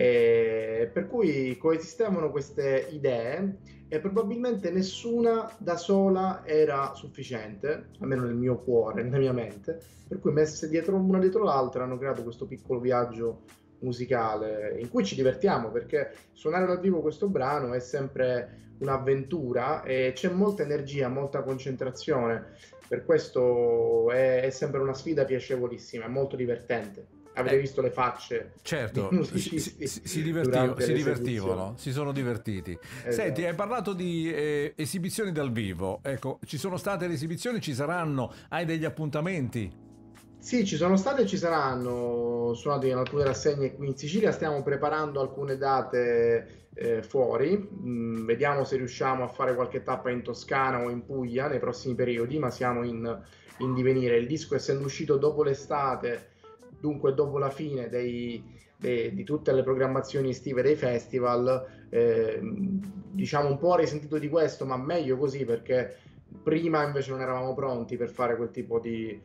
per cui coesistevano queste idee e probabilmente nessuna da sola era sufficiente, almeno nel mio cuore, nella mia mente, per cui messe dietro una dietro l'altra hanno creato questo piccolo viaggio musicale in cui ci divertiamo, perché suonare dal vivo questo brano è sempre un'avventura e c'è molta energia, molta concentrazione, per questo è sempre una sfida piacevolissima, è molto divertente. Avete visto le facce? Certo, dei musicisti si divertivano, si sono divertiti. Esatto. Senti, hai parlato di esibizioni dal vivo. Ecco, ci sono state le esibizioni, ci saranno? Hai degli appuntamenti? Sì, ci sono state e ci saranno. Suonati in alcune rassegne qui in Sicilia, stiamo preparando alcune date fuori. Vediamo se riusciamo a fare qualche tappa in Toscana o in Puglia nei prossimi periodi, ma siamo in divenire. Il disco, essendo uscito dopo l'estate, dunque dopo la fine di tutte le programmazioni estive dei festival, diciamo un po' risentito di questo, ma meglio così, perché prima invece non eravamo pronti per fare quel tipo di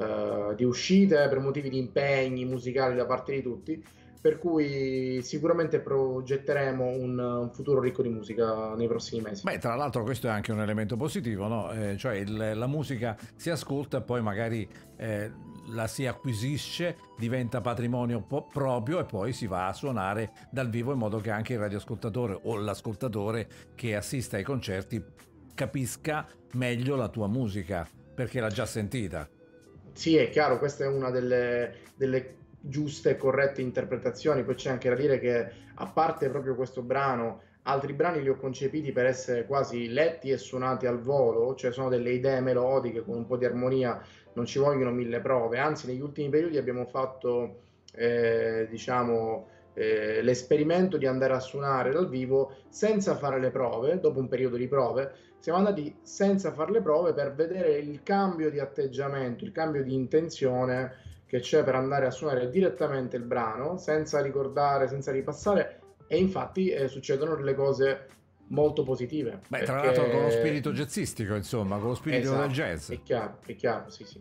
uscite per motivi di impegni musicali da parte di tutti, per cui sicuramente progetteremo un futuro ricco di musica nei prossimi mesi. Beh, tra l'altro questo è anche un elemento positivo, no? Cioè la musica si ascolta e poi magari la si acquisisce, diventa patrimonio proprio e poi si va a suonare dal vivo, in modo che anche il radioascoltatore o l'ascoltatore che assiste ai concerti capisca meglio la tua musica, perché l'ha già sentita. Sì, è chiaro, questa è una delle giuste e corrette interpretazioni. Poi c'è anche da dire che, a parte proprio questo brano, altri brani li ho concepiti per essere quasi letti e suonati al volo, cioè sono delle idee melodiche con un po' di armonia, non ci vogliono 1000 prove. Anzi, negli ultimi periodi abbiamo fatto l'esperimento di andare a suonare dal vivo senza fare le prove. Dopo un periodo di prove siamo andati senza fare le prove per vedere il cambio di atteggiamento, il cambio di intenzione che c'è per andare a suonare direttamente il brano senza ricordare, senza ripassare, e infatti succedono delle cose molto positive. Beh, tra l'altro con lo spirito jazzistico, insomma, con lo spirito del jazz. È chiaro, sì.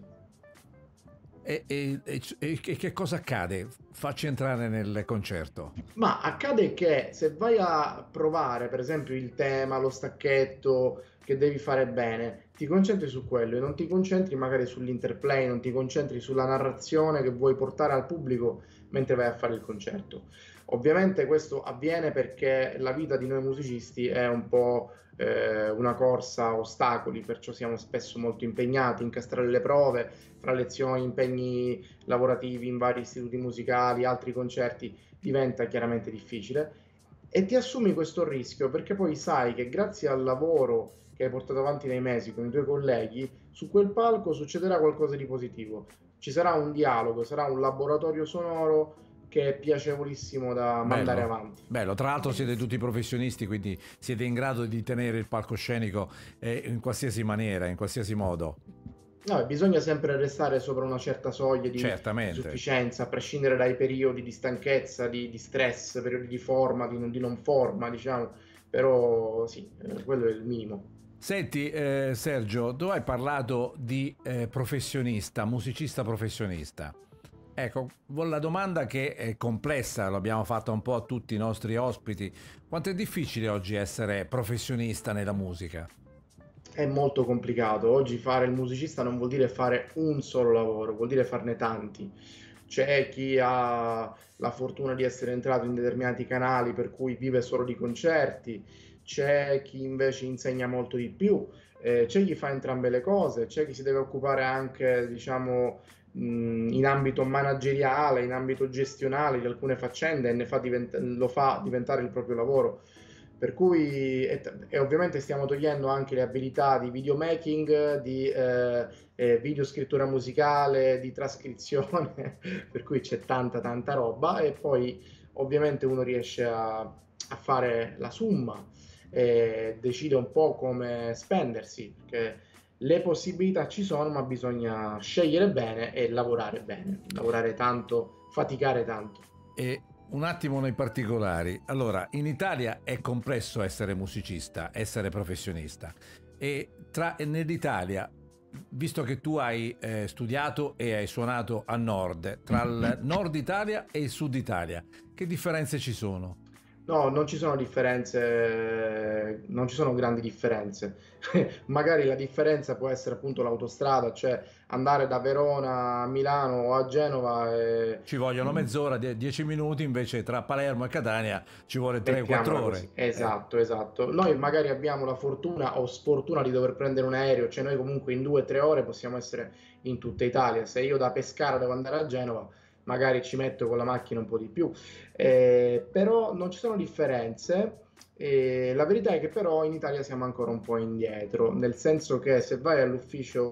E che cosa accade? Facci entrare nel concerto. Ma accade che se vai a provare, per esempio, il tema, lo stacchetto che devi fare bene, ti concentri su quello e non ti concentri magari sull'interplay, non ti concentri sulla narrazione che vuoi portare al pubblico mentre vai a fare il concerto. Ovviamente questo avviene perché la vita di noi musicisti è un po' una corsa a ostacoli, perciò siamo spesso molto impegnati, incastrare le prove, fra lezioni, impegni lavorativi in vari istituti musicali, altri concerti, diventa chiaramente difficile e ti assumi questo rischio perché poi sai che grazie al lavoro che hai portato avanti nei mesi con i tuoi colleghi, su quel palco succederà qualcosa di positivo, ci sarà un dialogo, sarà un laboratorio sonoro che è piacevolissimo da mandare avanti. Bello, tra l'altro siete tutti professionisti, quindi siete in grado di tenere il palcoscenico in qualsiasi maniera, in qualsiasi modo. No, bisogna sempre restare sopra una certa soglia di sufficienza, a prescindere dai periodi di stanchezza, di stress, periodi di forma, di non forma, diciamo, però sì, quello è il minimo. Senti Sergio, tu hai parlato di professionista, musicista professionista. Ecco, la domanda che è complessa, l'abbiamo fatta un po' a tutti i nostri ospiti: quanto è difficile oggi essere professionista nella musica? è molto complicato. Oggi fare il musicista non vuol dire fare un solo lavoro, vuol dire farne tanti. C'è chi ha la fortuna di essere entrato in determinati canali per cui vive solo di concerti, c'è chi invece insegna molto di più, c'è chi fa entrambe le cose, c'è chi si deve occupare anche, diciamo, in ambito manageriale, in ambito gestionale di alcune faccende e lo fa diventare il proprio lavoro. Per cui, e ovviamente stiamo togliendo anche le abilità di videomaking, di video scrittura musicale, di trascrizione, per cui c'è tanta roba e poi ovviamente uno riesce a fare la somma e decide un po' come spendersi, perché le possibilità ci sono, ma bisogna scegliere bene, lavorare tanto, faticare tanto. E un attimo nei particolari. Allora, in Italia è complesso essere musicista, essere professionista. E nell'Italia, visto che tu hai studiato e hai suonato a nord, tra il nord Italia e il sud Italia, che differenze ci sono? No, non ci sono differenze, non ci sono grandi differenze. Magari la differenza può essere appunto l'autostrada, cioè andare da Verona a Milano o a Genova e... Ci vogliono mezz'ora, 10 minuti, invece tra Palermo e Catania ci vuole 3-4 ore. Così. Esatto. Noi magari abbiamo la fortuna o sfortuna di dover prendere un aereo, cioè noi comunque in 2-3 ore possiamo essere in tutta Italia. Se io da Pescara devo andare a Genova, magari ci metto con la macchina un po' di più, però non ci sono differenze. La verità è che però in Italia siamo ancora un po' indietro, nel senso che se vai all'ufficio...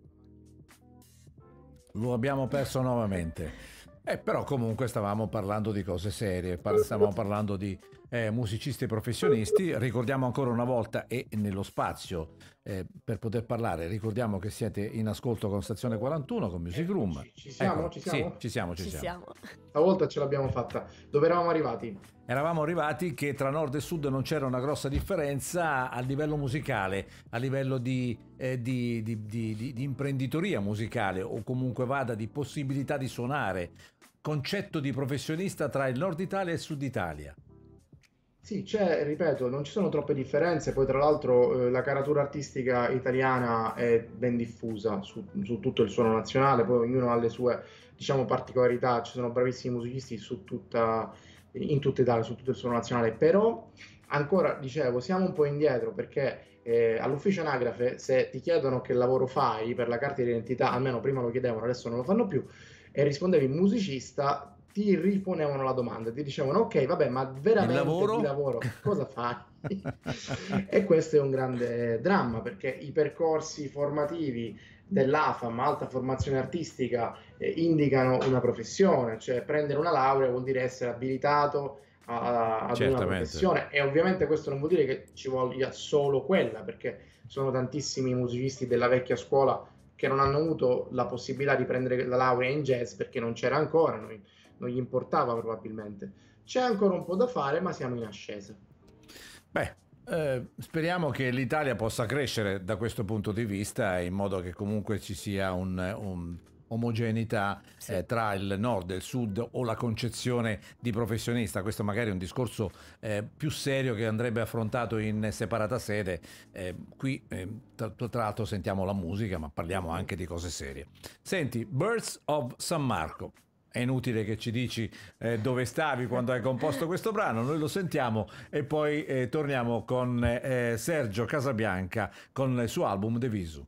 Lo abbiamo perso nuovamente. Però comunque stavamo parlando di cose serie, stavamo parlando di musicisti professionisti. Ricordiamo ancora una volta, e nello spazio per poter parlare, ricordiamo che siete in ascolto con Stazione 41 con Music Room. Ci siamo? Sì, ci siamo. Stavolta ce l'abbiamo fatta. Dove eravamo arrivati? Eravamo arrivati che tra nord e sud non c'era una grossa differenza a livello musicale, a livello di imprenditoria musicale, o comunque vada di possibilità di suonare, concetto di professionista tra il nord Italia e il sud Italia. Sì, ripeto, non ci sono troppe differenze, poi tra l'altro la caratura artistica italiana è ben diffusa su tutto il suono nazionale, poi ognuno ha le sue, diciamo, particolarità, ci sono bravissimi musicisti in tutta Italia, su tutto il suono nazionale, però ancora, dicevo, siamo un po' indietro perché all'ufficio anagrafe se ti chiedono che lavoro fai per la carta d'identità, almeno prima lo chiedevano, adesso non lo fanno più, e rispondevi musicista, ti riponevano la domanda, ti dicevano ok, vabbè, ma veramente di lavoro cosa fai? E questo è un grande dramma perché i percorsi formativi dell'AFAM, alta formazione artistica, indicano una professione, cioè prendere una laurea vuol dire essere abilitato ad una professione, e ovviamente questo non vuol dire che ci voglia solo quella, perché sono tantissimi musicisti della vecchia scuola che non hanno avuto la possibilità di prendere la laurea in jazz perché non c'era ancora, non gli importava probabilmente. C'è ancora un po' da fare, ma siamo in ascesa. Speriamo che l'Italia possa crescere da questo punto di vista, in modo che comunque ci sia un omogeneità tra il nord e il sud, o la concezione di professionista. Questo magari è un discorso più serio che andrebbe affrontato in separata sede. Qui tra l'altro sentiamo la musica, ma parliamo anche di cose serie. Senti, Birds of San Marco. È inutile che ci dici dove stavi quando hai composto questo brano, noi lo sentiamo e poi torniamo con Sergio Casabianca con il suo album De Visu.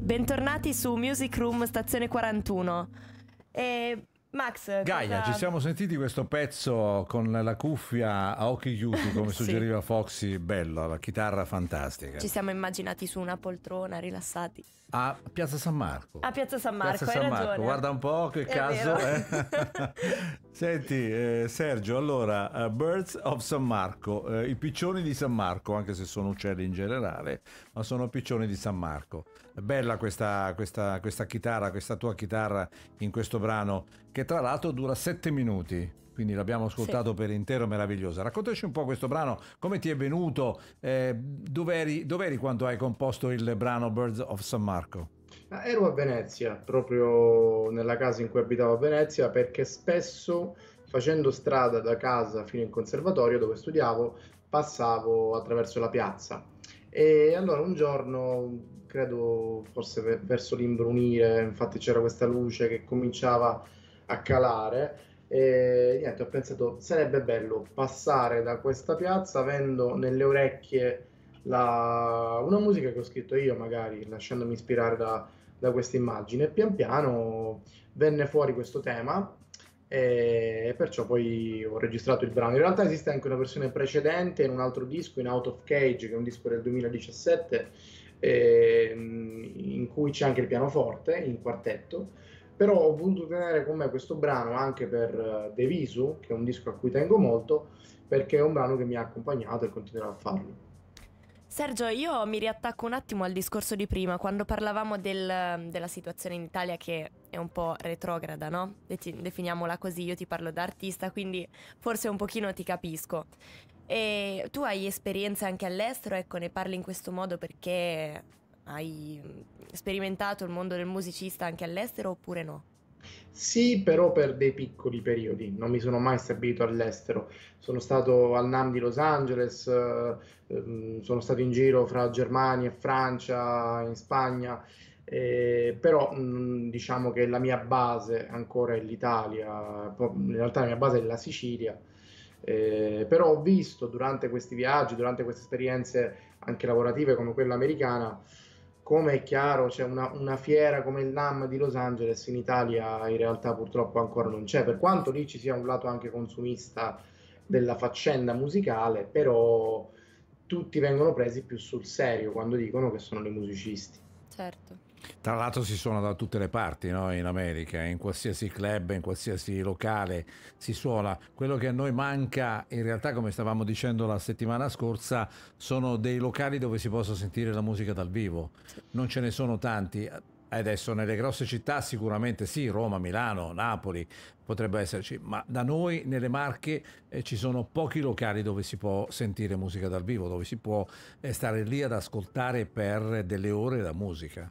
Bentornati su Music Room stazione 41. Max, Gaia, ci siamo sentiti questo pezzo con la cuffia a occhi chiusi, come Sì. suggeriva Foxy, bello, la chitarra fantastica. Ci siamo immaginati su una poltrona, rilassati. A Piazza San Marco. A Piazza San Marco, Piazza hai San ragione. Marco, guarda un po' che È caso. vero. Senti, Sergio, allora, Birds of San Marco, i piccioni di San Marco, anche se sono uccelli in generale, ma sono piccioni di San Marco. È bella questa chitarra, questa tua chitarra in questo brano, che tra l'altro dura 7 minuti. Quindi l'abbiamo ascoltato per intero, meravigliosa. Raccontaci un po' questo brano, come ti è venuto, dov'eri quando hai composto il brano Birds of San Marco? Ero a Venezia, proprio nella casa in cui abitavo a Venezia, perché spesso facendo strada da casa fino in conservatorio dove studiavo, passavo attraverso la piazza. E allora un giorno, credo forse verso l'imbrunire, infatti c'era questa luce che cominciava a calare, e niente, ho pensato sarebbe bello passare da questa piazza avendo nelle orecchie una musica che ho scritto io, magari lasciandomi ispirare da questa immagine. E pian piano venne fuori questo tema e perciò poi ho registrato il brano. In realtà esiste anche una versione precedente in un altro disco, in Out of Cage, che è un disco del 2017, in cui c'è anche il pianoforte in quartetto. Però ho voluto tenere con me questo brano anche per De Visu, che è un disco a cui tengo molto, perché è un brano che mi ha accompagnato e continuerà a farlo. Sergio, io mi riattacco un attimo al discorso di prima, quando parlavamo della situazione in Italia che è un po' retrograda, no? Definiamola così, io ti parlo da artista, quindi forse un pochino ti capisco. E tu hai esperienze anche all'estero, ecco, ne parli in questo modo perché hai sperimentato il mondo del musicista anche all'estero oppure no? Sì, però per dei piccoli periodi, non mi sono mai stabilito all'estero. Sono stato al NAMM di Los Angeles, sono stato in giro fra Germania e Francia, in Spagna, però diciamo che la mia base ancora è l'Italia, in realtà la mia base è la Sicilia. Però ho visto durante questi viaggi, durante queste esperienze anche lavorative come quella americana, come è chiaro, c'è una fiera come il NAMM di Los Angeles in Italia in realtà purtroppo ancora non c'è, per quanto lì ci sia un lato anche consumista della faccenda musicale, però tutti vengono presi più sul serio quando dicono che sono dei musicisti. Certo. Tra l'altro si suona da tutte le parti, no? In America, in qualsiasi club, in qualsiasi locale si suona. Quello che a noi manca, in realtà, come stavamo dicendo la settimana scorsa, sono dei locali dove si possa sentire la musica dal vivo. Non ce ne sono tanti. Adesso nelle grosse città sicuramente sì, Roma, Milano, Napoli potrebbe esserci, ma da noi nelle Marche ci sono pochi locali dove si può sentire musica dal vivo, dove si può stare lì ad ascoltare per delle ore la musica.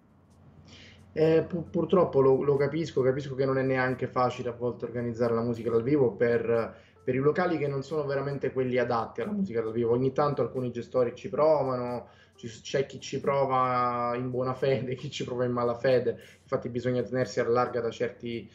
Purtroppo lo capisco che non è neanche facile a volte organizzare la musica dal vivo per i locali che non sono veramente quelli adatti alla musica dal vivo. Ogni tanto alcuni gestori ci provano, c'è chi ci prova in buona fede, chi ci prova in malafede, infatti bisogna tenersi alla larga da certi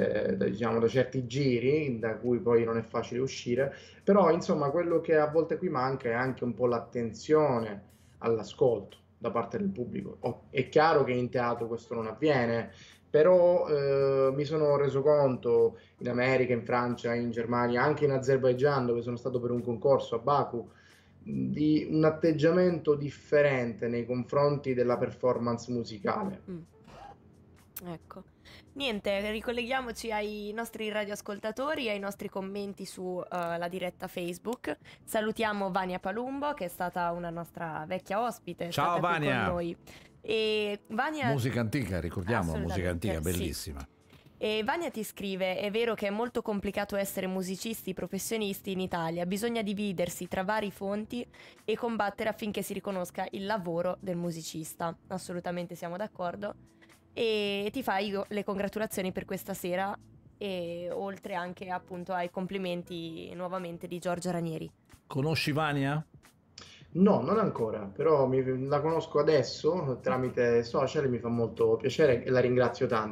giri da cui poi non è facile uscire, però insomma quello che a volte qui manca è anche un po' l'attenzione all'ascolto da parte del pubblico. È chiaro che in teatro questo non avviene, però mi sono reso conto in America, in Francia, in Germania, anche in Azerbaigian, dove sono stato per un concorso a Baku, di un atteggiamento differente nei confronti della performance musicale. Ecco, niente, ricolleghiamoci ai nostri radioascoltatori, ai nostri commenti su la diretta Facebook. Salutiamo Vania Palumbo, che è stata una nostra vecchia ospite. Ciao Vania! Con noi. E Vania... Musica antica, ricordiamo, musica antica, sì. bellissima. E Vania ti scrive: è vero che è molto complicato essere musicisti professionisti in Italia, bisogna dividersi tra vari fonti e combattere affinché si riconosca il lavoro del musicista. Assolutamente siamo d'accordo. E ti fai le congratulazioni per questa sera, e oltre anche appunto ai complimenti nuovamente di Giorgio Ranieri. Conosci Vania? No, non ancora, però la conosco adesso tramite social e mi fa molto piacere e la ringrazio tanto.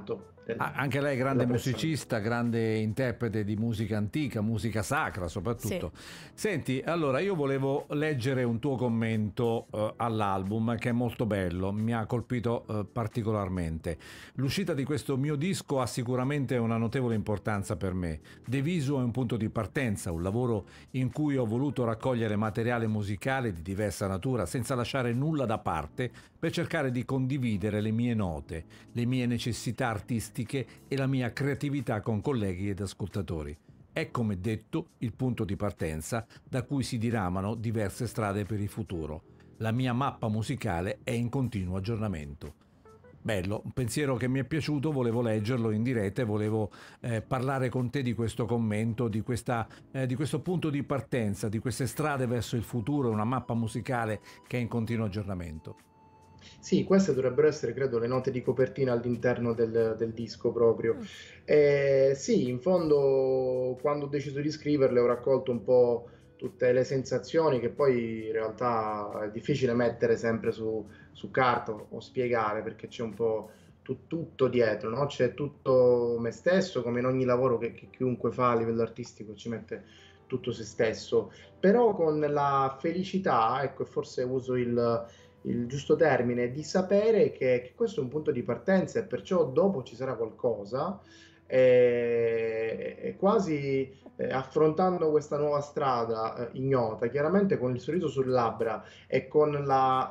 Anche lei grande musicista, grande interprete di musica antica, musica sacra soprattutto. Sì. Senti, allora io volevo leggere un tuo commento all'album, che è molto bello, mi ha colpito particolarmente. L'uscita di questo mio disco ha sicuramente una notevole importanza per me. Deviso è un punto di partenza, un lavoro in cui ho voluto raccogliere materiale musicale di diversa natura senza lasciare nulla da parte, per cercare di condividere le mie note, le mie necessità artistiche e la mia creatività con colleghi ed ascoltatori. È, come detto, il punto di partenza da cui si diramano diverse strade per il futuro. La mia mappa musicale è in continuo aggiornamento. Bello, un pensiero che mi è piaciuto, volevo leggerlo in diretta e volevo parlare con te di questo commento, di questo punto di partenza, di queste strade verso il futuro, una mappa musicale che è in continuo aggiornamento. Sì, queste dovrebbero essere, credo, le note di copertina all'interno del disco proprio. Sì, in fondo, quando ho deciso di scriverle, ho raccolto un po' tutte le sensazioni che poi in realtà è difficile mettere sempre su carta o spiegare, perché c'è un po' tutto dietro, no? C'è tutto me stesso, come in ogni lavoro che chiunque fa a livello artistico ci mette tutto se stesso, però con la felicità, ecco, forse uso il giusto termine, di sapere che questo è un punto di partenza e perciò dopo ci sarà qualcosa, e quasi affrontando questa nuova strada ignota, chiaramente con il sorriso sulle labbra e con la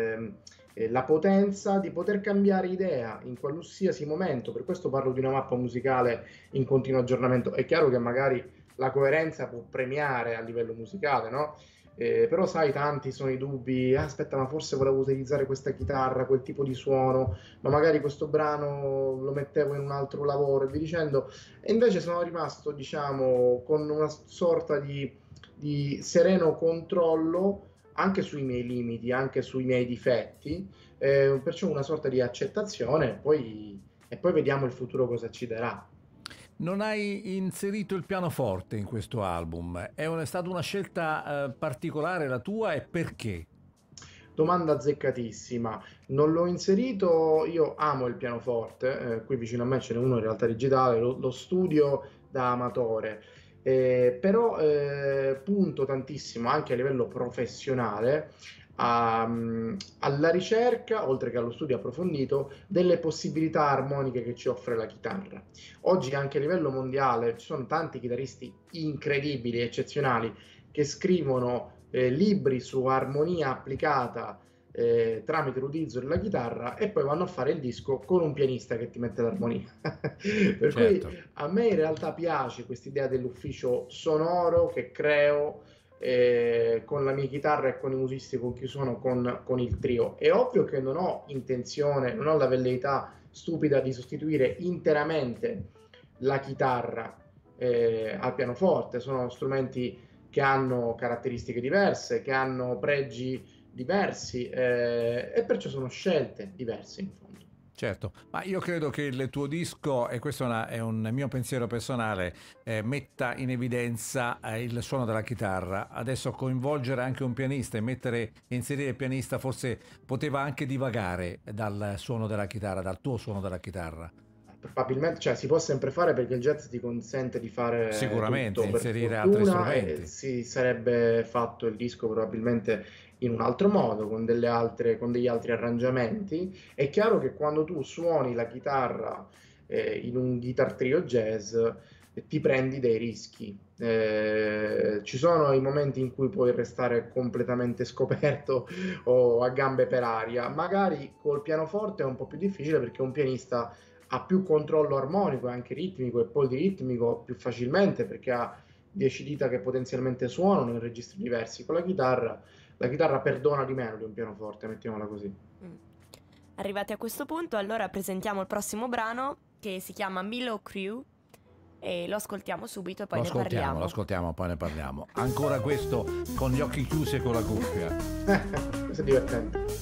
potenza di poter cambiare idea in qualsiasi momento. Per questo parlo di una mappa musicale in continuo aggiornamento. È chiaro che magari la coerenza può premiare a livello musicale, no? Però sai, tanti sono i dubbi, aspetta, ma forse volevo utilizzare questa chitarra, quel tipo di suono, ma magari questo brano lo mettevo in un altro lavoro e via dicendo, e invece sono rimasto, diciamo, con una sorta di sereno controllo anche sui miei limiti, anche sui miei difetti, perciò una sorta di accettazione, e poi vediamo il futuro cosa ci darà. Non hai inserito il pianoforte in questo album, è stata una scelta particolare la tua, e perché? Domanda azzeccatissima, non l'ho inserito, io amo il pianoforte, qui vicino a me ce n'è uno in realtà digitale, lo studio da amatore, però punto tantissimo anche a livello professionale alla ricerca, oltre che allo studio approfondito, delle possibilità armoniche che ci offre la chitarra. Oggi anche a livello mondiale ci sono tanti chitarristi incredibili, eccezionali, che scrivono libri su armonia applicata tramite l'utilizzo della chitarra e poi vanno a fare il disco con un pianista che ti mette l'armonia. Per cui a me in realtà piace quest'idea dell'ufficio sonoro che creo con la mia chitarra e con i musicisti con cui suono con il trio. È ovvio che non ho intenzione, non ho la velleità stupida di sostituire interamente la chitarra al pianoforte. Sono strumenti che hanno caratteristiche diverse, che hanno pregi diversi, e perciò sono scelte diverse in fondo. Certo, ma io credo che il tuo disco, e questo è un mio pensiero personale, metta in evidenza il suono della chitarra. Adesso coinvolgere anche un pianista e inserire il pianista forse poteva anche divagare dal suono della chitarra, dal tuo suono della chitarra. Probabilmente, cioè, si può sempre fare, perché il jazz ti consente di fare sicuramente tutto, inserire altri strumenti. Si sarebbe fatto il disco probabilmente in un altro modo, con degli altri arrangiamenti. È chiaro che quando tu suoni la chitarra in un guitar trio jazz ti prendi dei rischi. Ci sono i momenti in cui puoi restare completamente scoperto o a gambe per aria. Magari col pianoforte è un po' più difficile, perché un pianista ha più controllo armonico e anche ritmico e poliritmico più facilmente, perché ha 10 dita che potenzialmente suonano in registri diversi. Con la chitarra perdona di meno di un pianoforte, mettiamola così. Arrivati a questo punto, allora presentiamo il prossimo brano, che si chiama Milo Crew, e lo ascoltiamo subito e poi ne parliamo. Lo ascoltiamo, poi ne parliamo. Ancora questo con gli occhi chiusi e con la cuffia. Questo è divertente.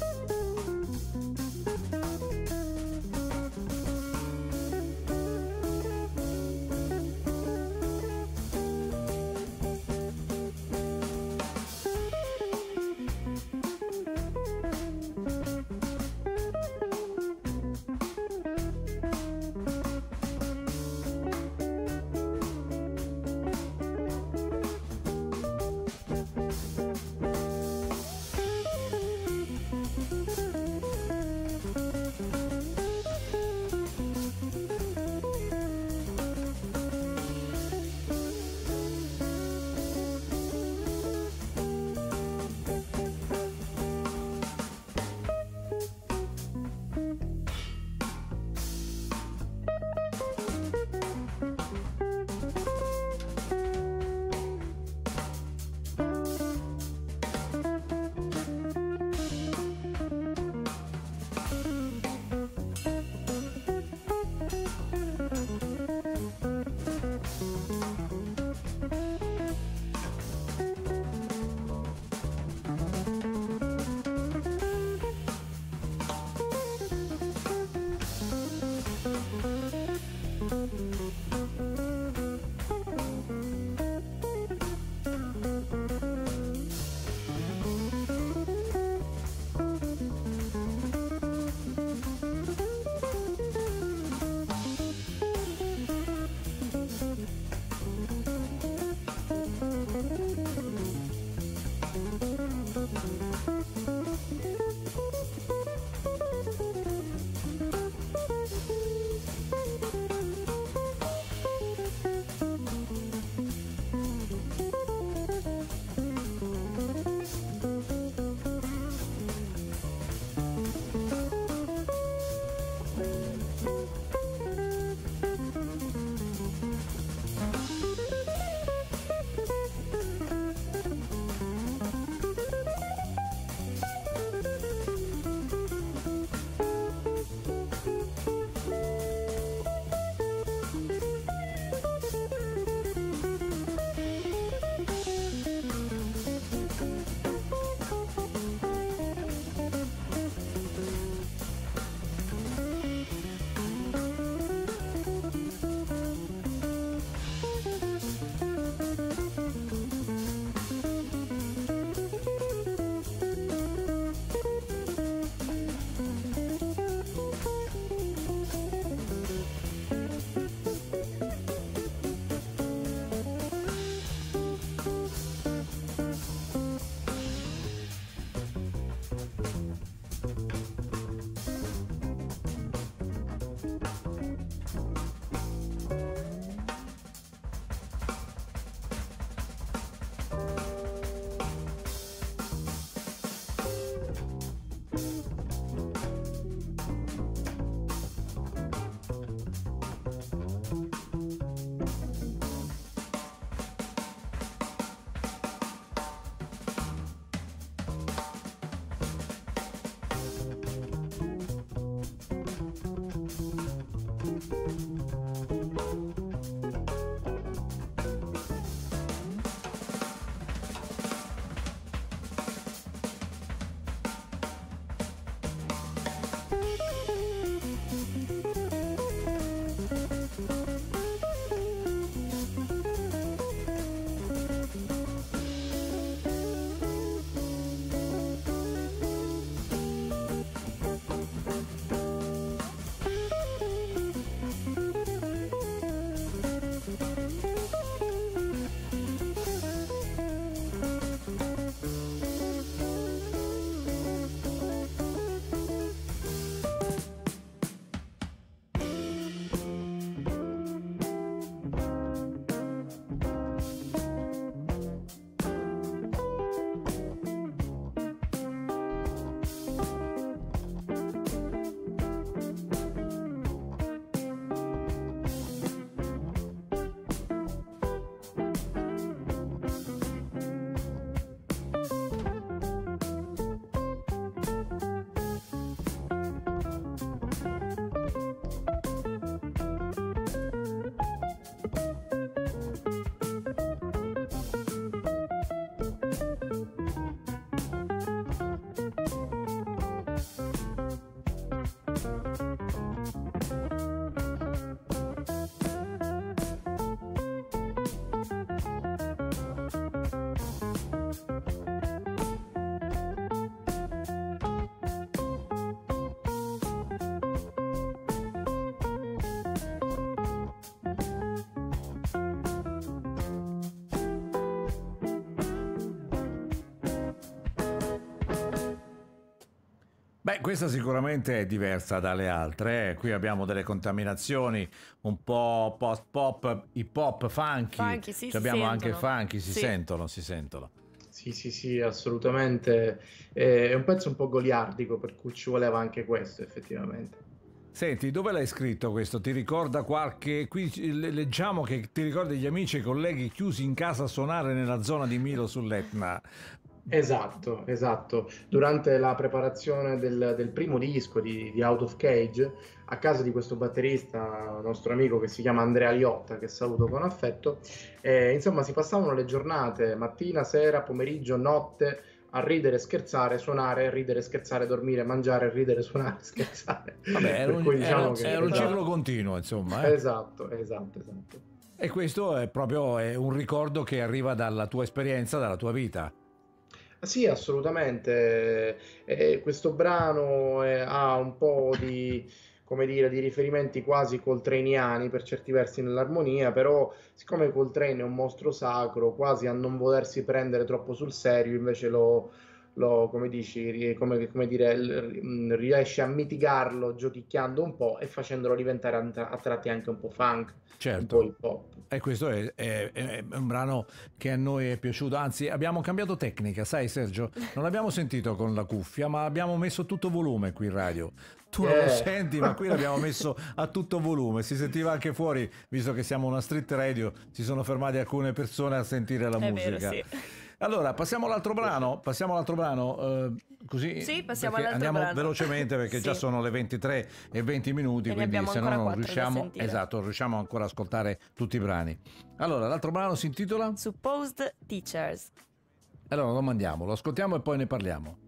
Beh, questa sicuramente è diversa dalle altre. Qui abbiamo delle contaminazioni un po' post-pop, hip hop, funky. Funky, sì, si abbiamo anche sentono. funky, si Sì. sentono, si sentono. Sì, assolutamente. È un pezzo un po' goliardico, per cui ci voleva anche questo, effettivamente. Senti, dove l'hai scritto questo? Ti ricorda qualche... Qui leggiamo che ti ricorda gli amici e colleghi chiusi in casa a suonare nella zona di Milo sull'Etna. Esatto. Durante la preparazione del primo disco di Out of Cage, a casa di questo batterista, nostro amico che si chiama Andrea Liotta, che saluto con affetto, insomma si passavano le giornate, mattina, sera, pomeriggio, notte, a ridere, scherzare, suonare, ridere, scherzare, dormire, mangiare, ridere, suonare, scherzare. Vabbè, era Per cui diciamo che era un ciclo continuo, insomma. Esatto. E questo è proprio un ricordo che arriva dalla tua esperienza, dalla tua vita. Sì, assolutamente. Questo brano ha un po' di, come dire, di riferimenti quasi coltraneani per certi versi nell'armonia, però siccome Coltrane è un mostro sacro, quasi a non volersi prendere troppo sul serio, invece come dici, come dire, riesce a mitigarlo giochicchiando un po' e facendolo diventare a tratti anche un po' funk, Certo. un po' hip hop. E questo è un brano che a noi è piaciuto, anzi abbiamo cambiato tecnica, sai Sergio? Non l'abbiamo sentito con la cuffia, ma abbiamo messo tutto volume qui in radio. Tu non lo senti, ma qui l'abbiamo messo a tutto volume, si sentiva anche fuori, visto che siamo una street radio, si sono fermate alcune persone a sentire la musica. Vero, sì. Allora, passiamo all'altro brano, così Sì, passiamo perché all'altro andiamo brano. velocemente perché Sì. già sono le 23:20, E ne quindi abbiamo se no ancora non 4 da riusciamo, sentire. esatto, non riusciamo ancora a ascoltare tutti i brani. Allora, l'altro brano si intitola? Supposed Teachers. Allora lo mandiamo, lo ascoltiamo e poi ne parliamo.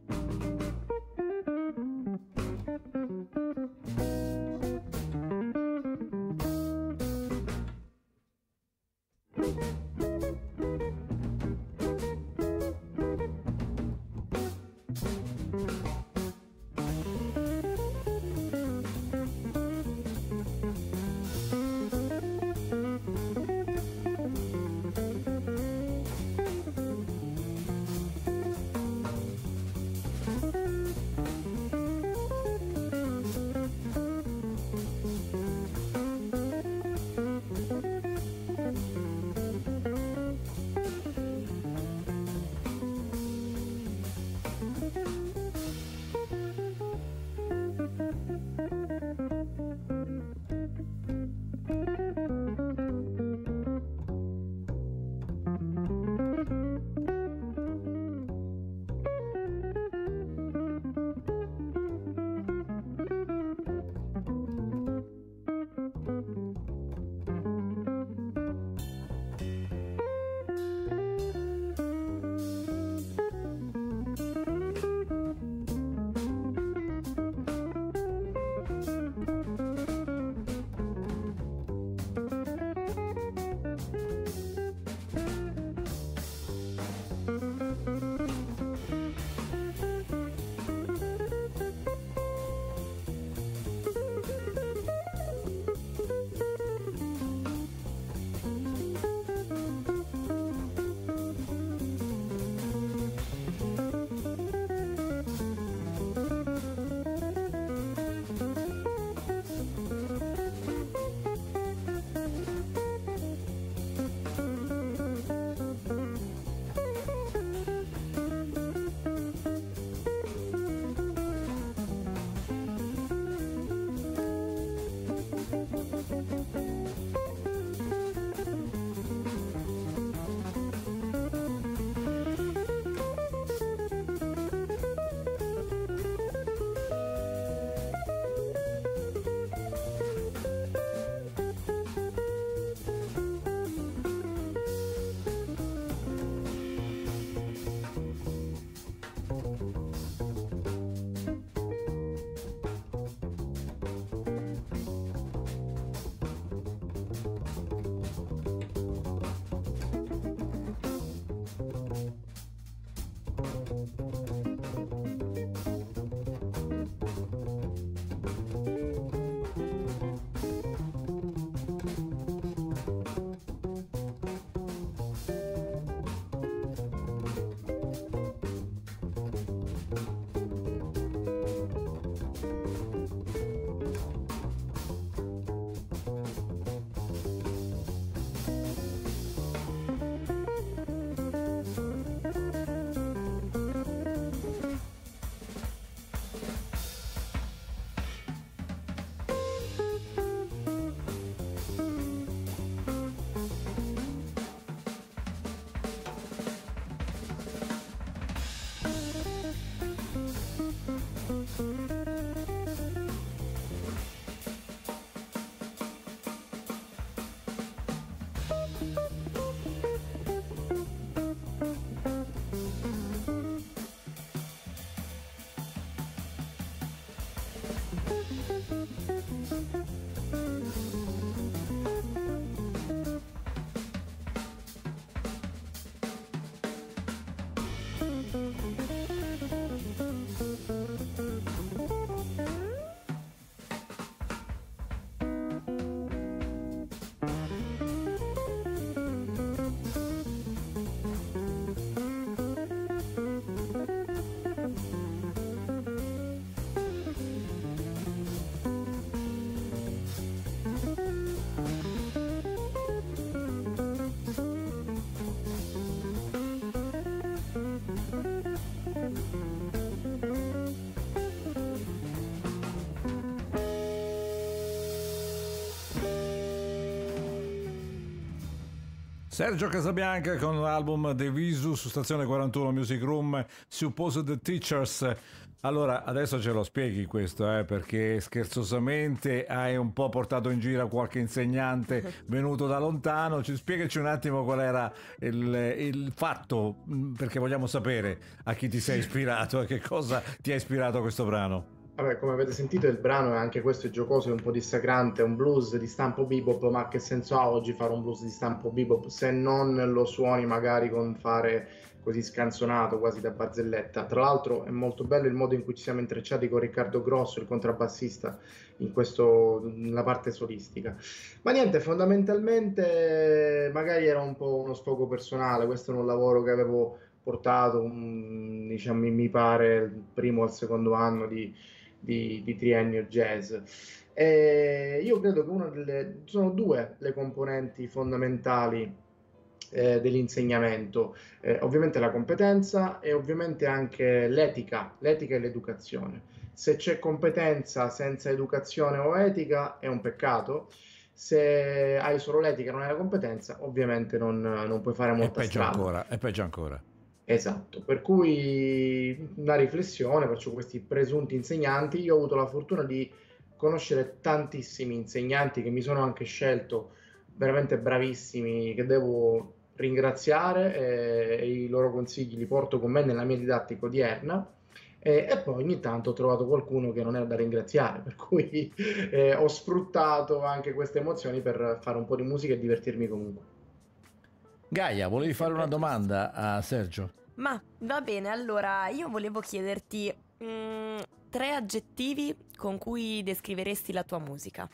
Sergio Casabianca con l'album De Visu su Stazione 41 Music Room, Supposed Teachers. Allora, adesso ce lo spieghi questo, perché scherzosamente hai un po' portato in giro qualche insegnante venuto da lontano. Spiegaci un attimo qual era il fatto, perché vogliamo sapere a chi ti sei ispirato e che cosa ti ha ispirato a questo brano. Vabbè, come avete sentito, il brano è anche questo, è giocoso, è un po' dissacrante, è un blues di stampo bebop, ma che senso ha oggi fare un blues di stampo bebop se non lo suoni magari con fare così scanzonato, quasi da barzelletta. Tra l'altro è molto bello il modo in cui ci siamo intrecciati con Riccardo Grosso, il contrabbassista, nella parte solistica. Ma niente, fondamentalmente magari era un po' uno sfogo personale, questo è un lavoro che avevo portato, diciamo, mi pare, il primo o il secondo anno di triennio jazz. E io credo che sono due le componenti fondamentali dell'insegnamento, ovviamente la competenza e ovviamente anche l'etica e l'educazione. Se c'è competenza senza educazione o etica è un peccato. Se hai solo l'etica e non hai la competenza, ovviamente non puoi fare molta strada. È peggio ancora. Esatto, per cui una riflessione verso questi presunti insegnanti. Io ho avuto la fortuna di conoscere tantissimi insegnanti che mi sono anche scelto, veramente bravissimi, che devo ringraziare, e i loro consigli li porto con me nella mia didattica odierna, e poi ogni tanto ho trovato qualcuno che non era da ringraziare, per cui ho sfruttato anche queste emozioni per fare un po' di musica e divertirmi comunque. Gaia, volevi fare una domanda a Sergio? Ma va bene, allora io volevo chiederti 3 aggettivi con cui descriveresti la tua musica.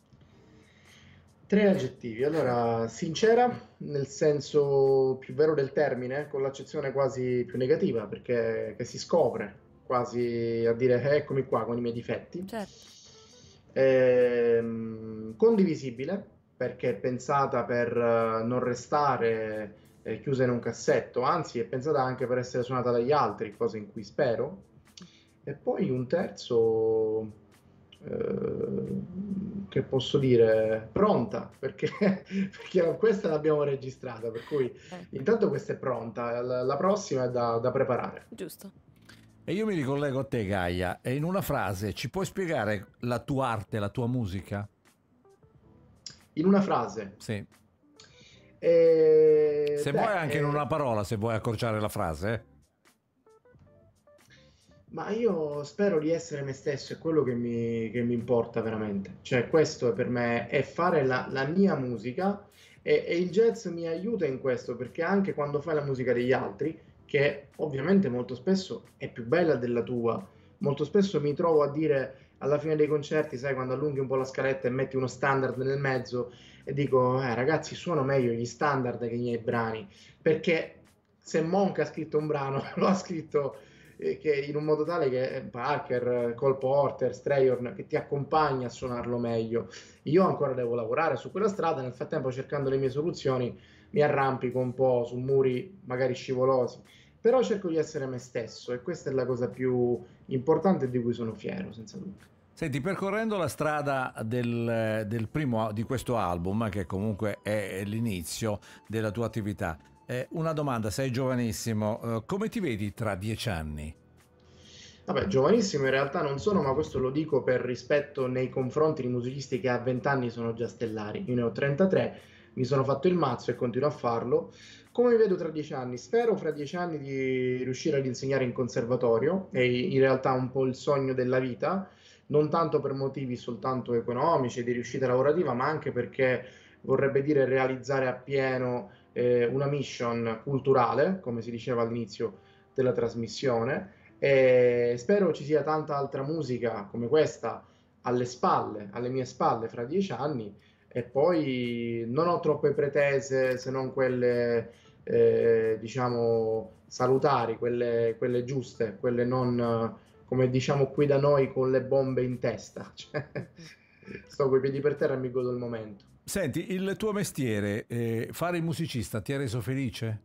3 aggettivi. Allora, sincera, nel senso più vero del termine, con l'accezione quasi più negativa, perché che si scopre quasi a dire eccomi qua con i miei difetti. Certo. Condivisibile, perché è pensata per non restare chiusa in un cassetto, anzi è pensata anche per essere suonata dagli altri, cosa in cui spero. E poi un terzo, che posso dire, pronta, perché questa l'abbiamo registrata, per cui intanto questa è pronta, la prossima è da preparare. Giusto. E io mi ricollego a te, Gaia, e in una frase ci puoi spiegare la tua arte, la tua musica? In una frase? Sì. Se vuoi anche in una parola, se vuoi accorciare la frase. Ma io spero di essere me stesso, è quello che mi importa veramente. Cioè questo è per me, è fare la mia musica, e il jazz mi aiuta in questo, perché anche quando fai la musica degli altri, che ovviamente molto spesso è più bella della tua, molto spesso mi trovo a dire alla fine dei concerti, sai, quando allunghi un po' la scaletta e metti uno standard nel mezzo e dico ragazzi, suono meglio gli standard che i miei brani, perché se Monk ha scritto un brano lo ha scritto che in un modo tale che Parker, Cole Porter, Strayhorn, che ti accompagna a suonarlo meglio. Io ancora devo lavorare su quella strada, nel frattempo cercando le mie soluzioni mi arrampico un po' su muri magari scivolosi, però cerco di essere me stesso, e questa è la cosa più importante di cui sono fiero, senza dubbio. Senti, percorrendo la strada del primo di questo album, che comunque è l'inizio della tua attività, una domanda, sei giovanissimo, come ti vedi tra 10 anni? Vabbè, giovanissimo in realtà non sono, ma questo lo dico per rispetto nei confronti di musicisti che a 20 anni sono già stellari. Io ne ho 33, mi sono fatto il mazzo e continuo a farlo. Come mi vedo tra 10 anni? Spero fra 10 anni di riuscire ad insegnare in conservatorio, è in realtà un po' il sogno della vita, non tanto per motivi soltanto economici, di riuscita lavorativa, ma anche perché vorrebbe dire realizzare appieno una mission culturale, come si diceva all'inizio della trasmissione, e spero ci sia tanta altra musica come questa alle mie spalle fra 10 anni, e poi non ho troppe pretese se non quelle diciamo salutari, quelle giuste, quelle non come diciamo qui da noi con le bombe in testa. Cioè, sto coi piedi per terra e mi godo il momento. Senti, il tuo mestiere, fare il musicista, ti ha reso felice?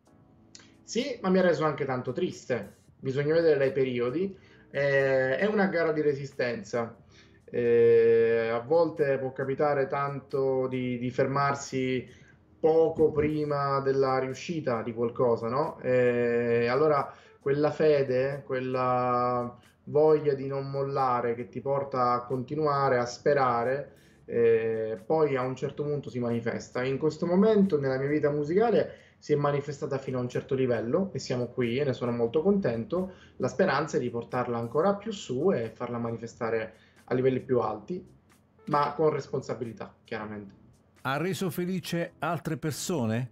Sì, ma mi ha reso anche tanto triste. Bisogna vedere dai periodi. È una gara di resistenza. A volte può capitare tanto di fermarsi poco prima della riuscita di qualcosa, no? E allora quella fede, quella voglia di non mollare che ti porta a continuare a sperare, poi a un certo punto si manifesta. In questo momento nella mia vita musicale si è manifestata fino a un certo livello e siamo qui e ne sono molto contento. La speranza è di portarla ancora più su e farla manifestare a livelli più alti, ma con responsabilità, chiaramente. Ha reso felice altre persone?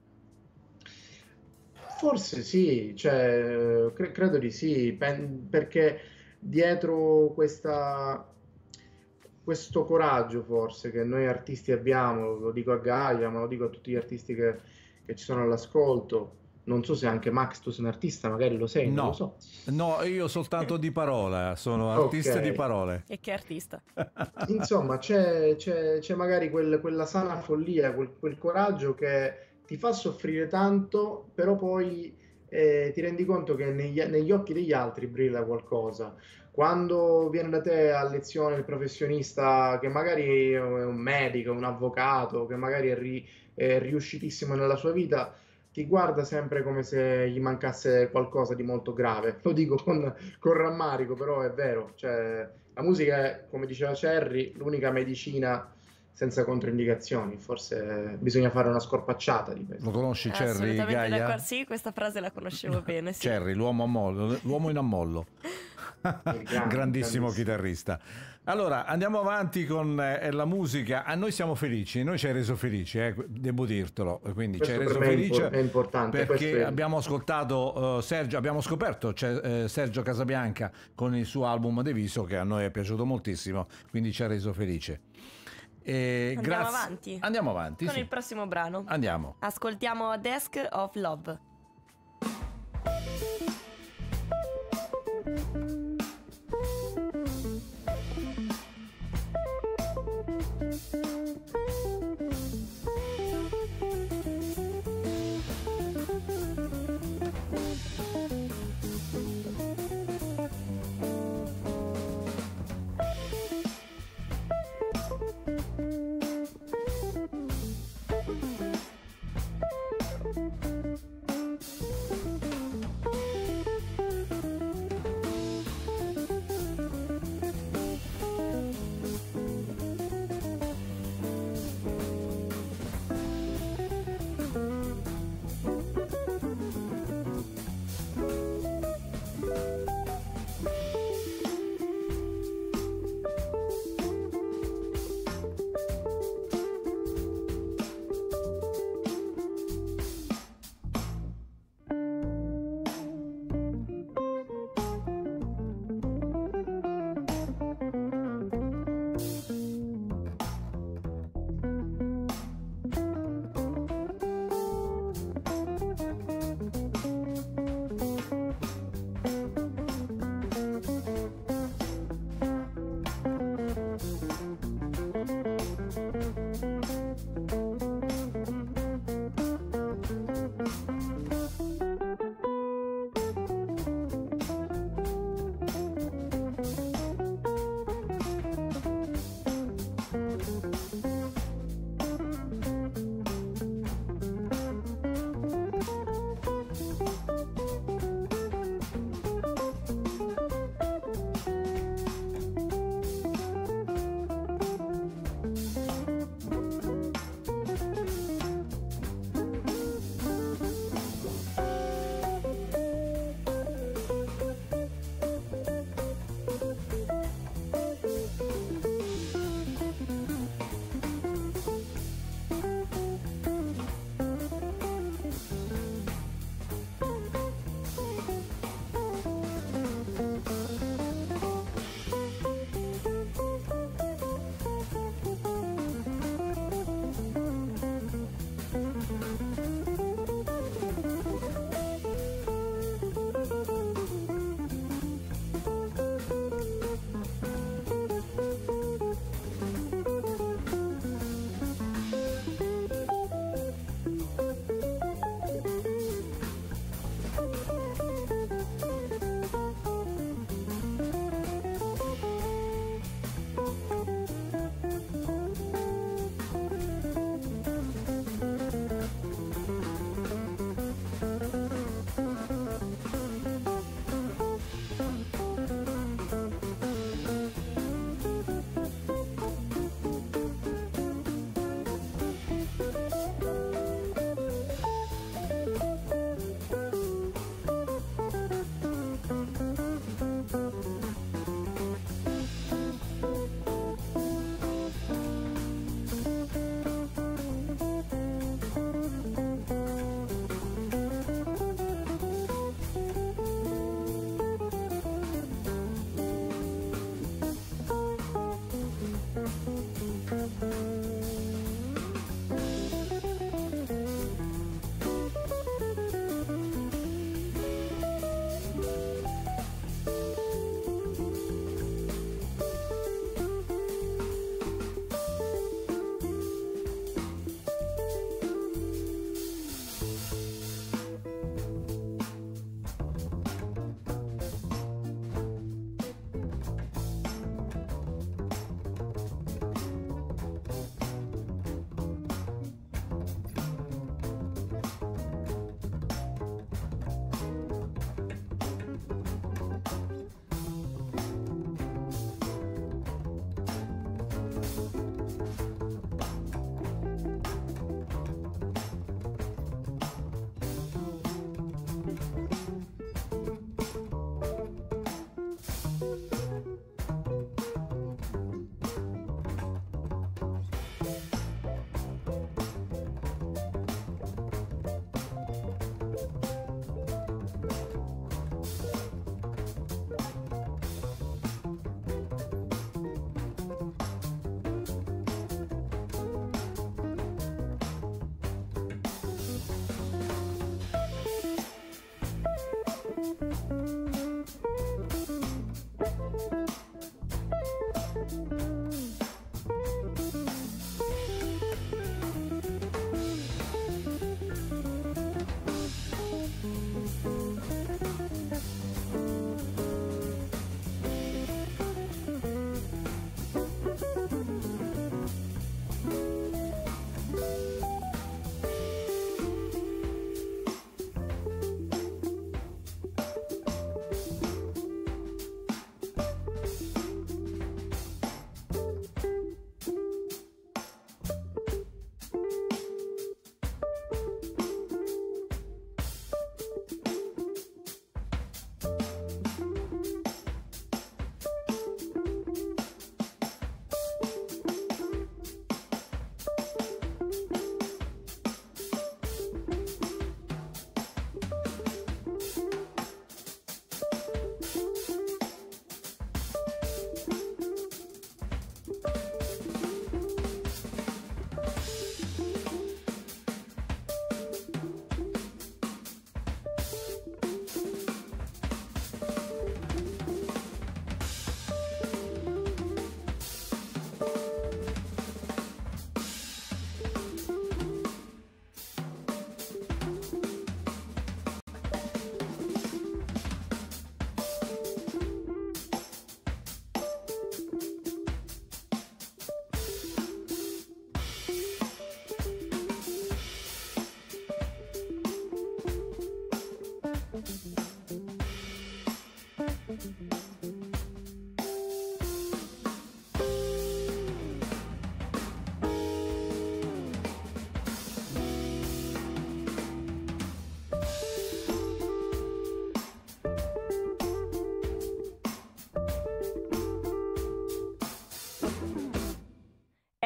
Forse sì, cioè, credo di sì, perché dietro questo coraggio forse che noi artisti abbiamo, lo dico a Gaia, ma lo dico a tutti gli artisti che ci sono all'ascolto. Non so se anche Max tu sei un artista, magari lo sei, non lo so. No, io soltanto di parola, sono artista di parole. E che artista? Insomma, c'è magari quella sana follia, quel coraggio che ti fa soffrire tanto, però poi ti rendi conto che negli occhi degli altri brilla qualcosa. Quando viene da te a lezione il professionista che magari è un medico, un avvocato, che magari è riuscitissimo nella sua vita, ti guarda sempre come se gli mancasse qualcosa di molto grave. Lo dico con rammarico, però è vero. Cioè, la musica è, come diceva Cerri, l'unica medicina senza controindicazioni. Forse bisogna fare una scorpacciata di questo. Lo conosci Cerri, Assolutamente Gaia? d'accordo. Sì, questa frase la conoscevo bene. Sì. Cerri, l'uomo in ammollo. Grandissimo chitarrista. Allora andiamo avanti con la musica. A noi siamo felici, noi ci hai reso felici, devo dirtelo, quindi ci hai reso felice, è importante, perché abbiamo ascoltato Sergio, abbiamo scoperto Sergio Casabianca con il suo album De Viso, che a noi è piaciuto moltissimo, quindi ci ha reso felice. Andiamo avanti con sì. il prossimo brano. Andiamo. Ascoltiamo Desk of Love.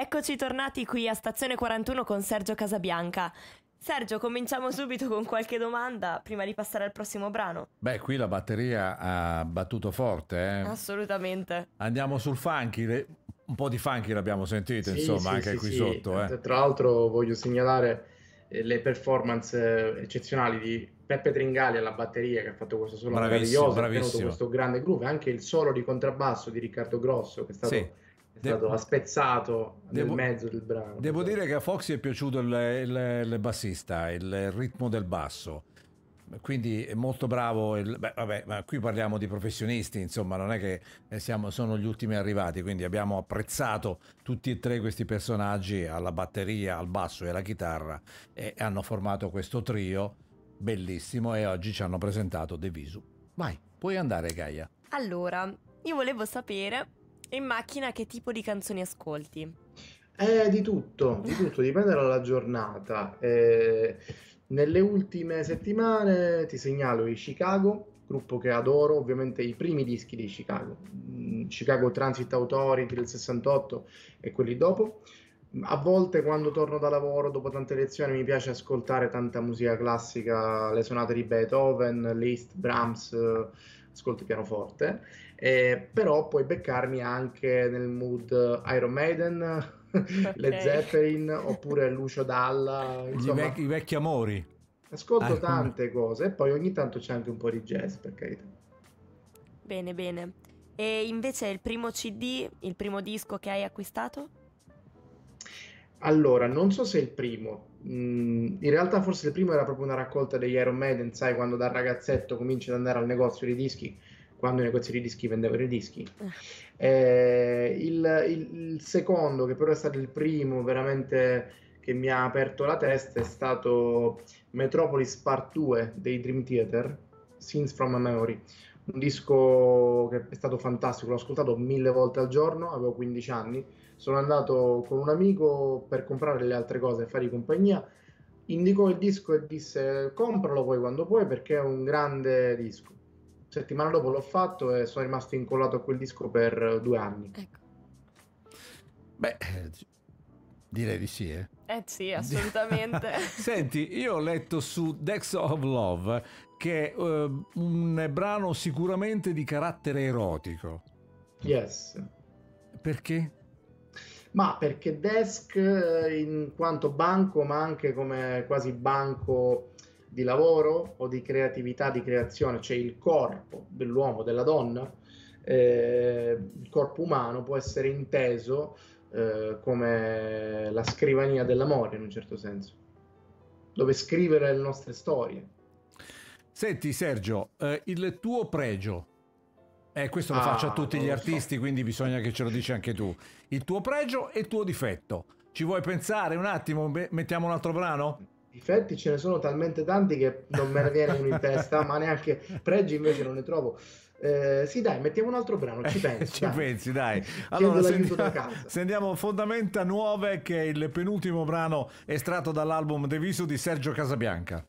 Eccoci tornati qui a Stazione 41 con Sergio Casabianca. Sergio, cominciamo subito con qualche domanda prima di passare al prossimo brano. Beh, qui la batteria ha battuto forte, eh? Assolutamente. Andiamo sul funky, un po' di funky l'abbiamo sentito, Sì, insomma, sì, anche sì, qui sì. sotto. Tra l'altro voglio segnalare le performance eccezionali di Peppe Tringali alla batteria, che ha fatto questo solo Bravissimo, meraviglioso, ha tenuto bravissimo. questo grande groove, anche il solo di contrabbasso di Riccardo Grosso, che è stato, ha spezzato nel mezzo del brano. Devo dire che a Foxy è piaciuto il bassista, il ritmo del basso, quindi è molto bravo. Ma qui parliamo di professionisti, insomma, non è che sono gli ultimi arrivati, quindi abbiamo apprezzato tutti e tre questi personaggi alla batteria, al basso e alla chitarra, e hanno formato questo trio bellissimo, e oggi ci hanno presentato De Visu. Vai, puoi andare, Gaia. Allora, io volevo sapere in macchina che tipo di canzoni ascolti. Di tutto, dipende dalla giornata. Nelle ultime settimane ti segnalo i Chicago, gruppo che adoro, ovviamente i primi dischi di Chicago, Chicago Transit Authority del 68 e quelli dopo. A volte quando torno da lavoro dopo tante lezioni mi piace ascoltare tanta musica classica, le sonate di Beethoven, Liszt, Brahms, ascolto il pianoforte, però puoi beccarmi anche nel mood Iron Maiden, Led Zeppelin oppure Lucio Dalla, insomma, I vecchi amori. ascolto tante cose, e poi ogni tanto c'è anche un po' di jazz, per carità. Bene, bene. E invece il primo CD, il primo disco che hai acquistato? Allora, non so se è il primo, in realtà forse il primo era proprio una raccolta degli Iron Maiden, sai, quando da ragazzetto cominci ad andare al negozio di dischi, quando i negozi di dischi vendevano i dischi. Il secondo, che però è stato il primo veramente che mi ha aperto la testa, è stato Metropolis Part 2 dei Dream Theater, Scenes from a Memory, un disco che è stato fantastico, l'ho ascoltato 1000 volte al giorno, avevo 15 anni, sono andato con un amico per comprare le altre cose e fargli compagnia, indicò il disco e disse compralo poi quando puoi perché è un grande disco. Settimana dopo l'ho fatto e sono rimasto incollato a quel disco per 2 anni. Ecco. Beh, direi di sì, eh? Sì, assolutamente. Senti, io ho letto su Decks of Love che è un brano sicuramente di carattere erotico. Yes. Perché? Ma perché Desk in quanto banco, ma anche come quasi banco di lavoro o di creatività, di creazione, cioè il corpo dell'uomo, della donna, il corpo umano può essere inteso come la scrivania dell'amore in un certo senso, dove scrivere le nostre storie. Senti Sergio, il tuo pregio, questo lo faccio a tutti gli artisti, quindi bisogna che ce lo dici anche tu, il tuo pregio e il tuo difetto. Ci vuoi pensare un attimo? Mettiamo un altro brano? Difetti ce ne sono talmente tanti che non me ne viene uno in testa, ma neanche pregi invece non ne trovo. Sì, dai, mettiamo un altro brano, ci penso. Ci pensi, dai. Allora, Allora, da casa. sentiamo Fondamenta Nuove, che è il penultimo brano estratto dall'album De Visu di Sergio Casabianca.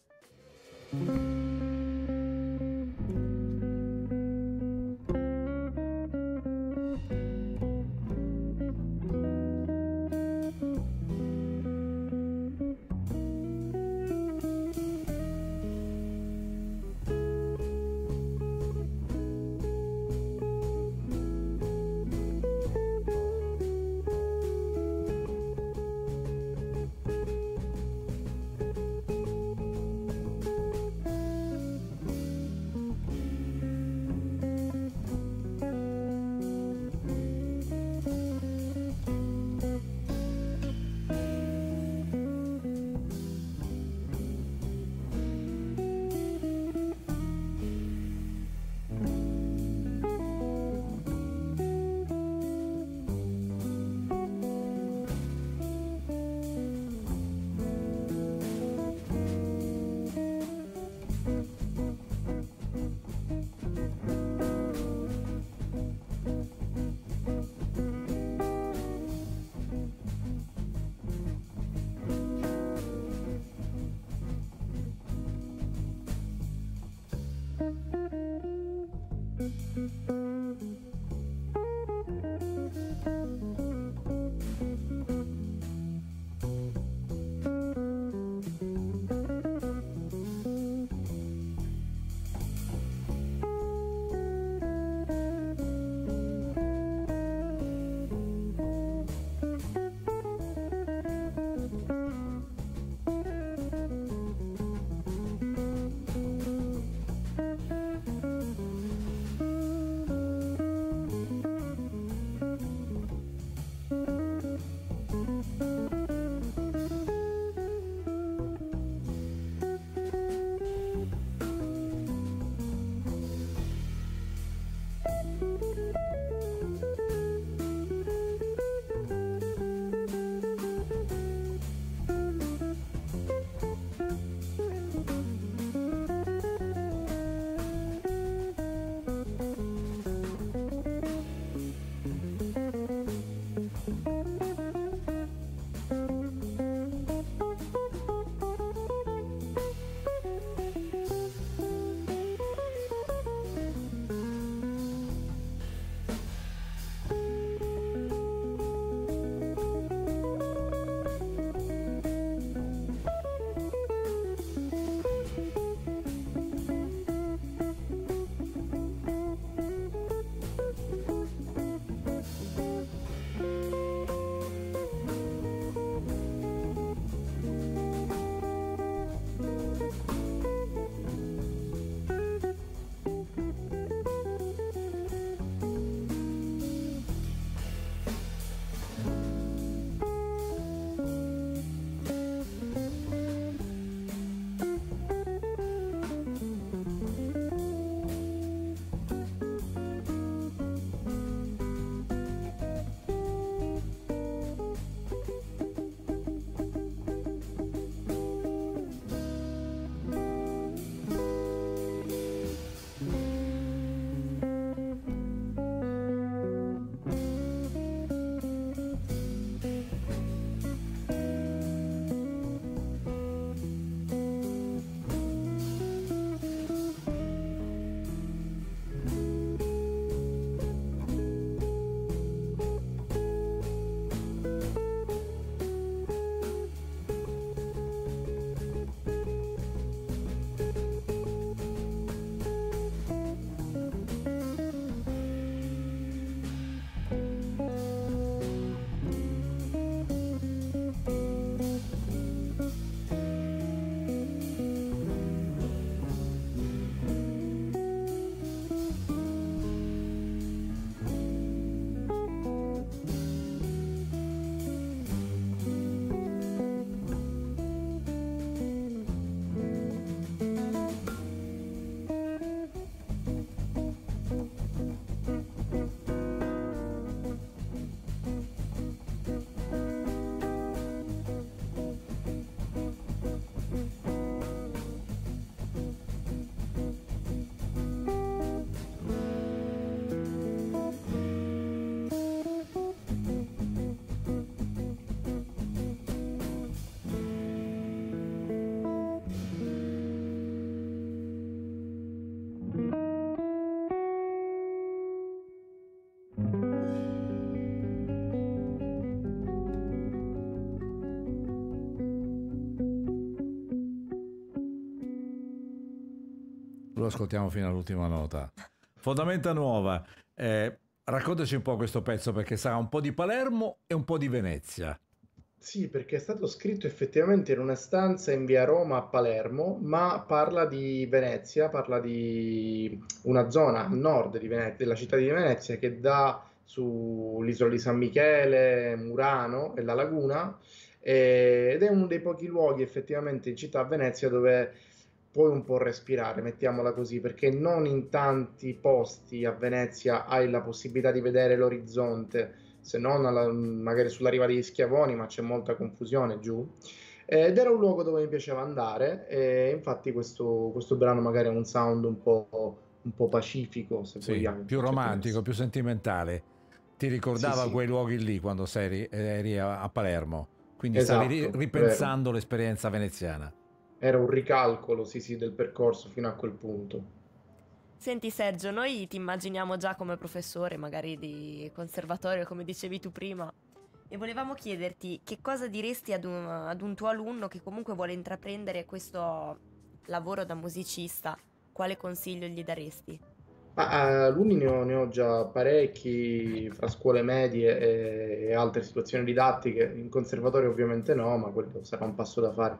Lo ascoltiamo fino all'ultima nota. Fondamenta Nuova, raccontaci un po' questo pezzo, perché sarà un po' di Palermo e un po' di Venezia. Sì, perché è stato scritto effettivamente in una stanza in via Roma a Palermo, ma parla di Venezia, parla di una zona a nord di Venezia, della città di Venezia, che dà sull'isola di San Michele, Murano e la laguna, ed è uno dei pochi luoghi effettivamente in città a Venezia dove puoi un po' respirare, mettiamola così, perché non in tanti posti a Venezia hai la possibilità di vedere l'orizzonte, se non magari sulla riva degli Schiavoni, ma c'è molta confusione giù. Ed era un luogo dove mi piaceva andare, e infatti questo brano magari ha un sound un po' pacifico, se vogliamo. Più romantico, più sentimentale. Ti ricordava Sì. quei luoghi lì quando eri a Palermo, quindi Esatto, stavi ripensando l'esperienza veneziana. Era un ricalcolo, sì, del percorso fino a quel punto. Senti Sergio, noi ti immaginiamo già come professore, magari di conservatorio, come dicevi tu prima, e volevamo chiederti che cosa diresti ad un tuo alunno che comunque vuole intraprendere questo lavoro da musicista. Quale consiglio gli daresti? Alunni ne ho già parecchi, fra scuole medie e altre situazioni didattiche. In conservatorio ovviamente no, ma quello sarà un passo da fare.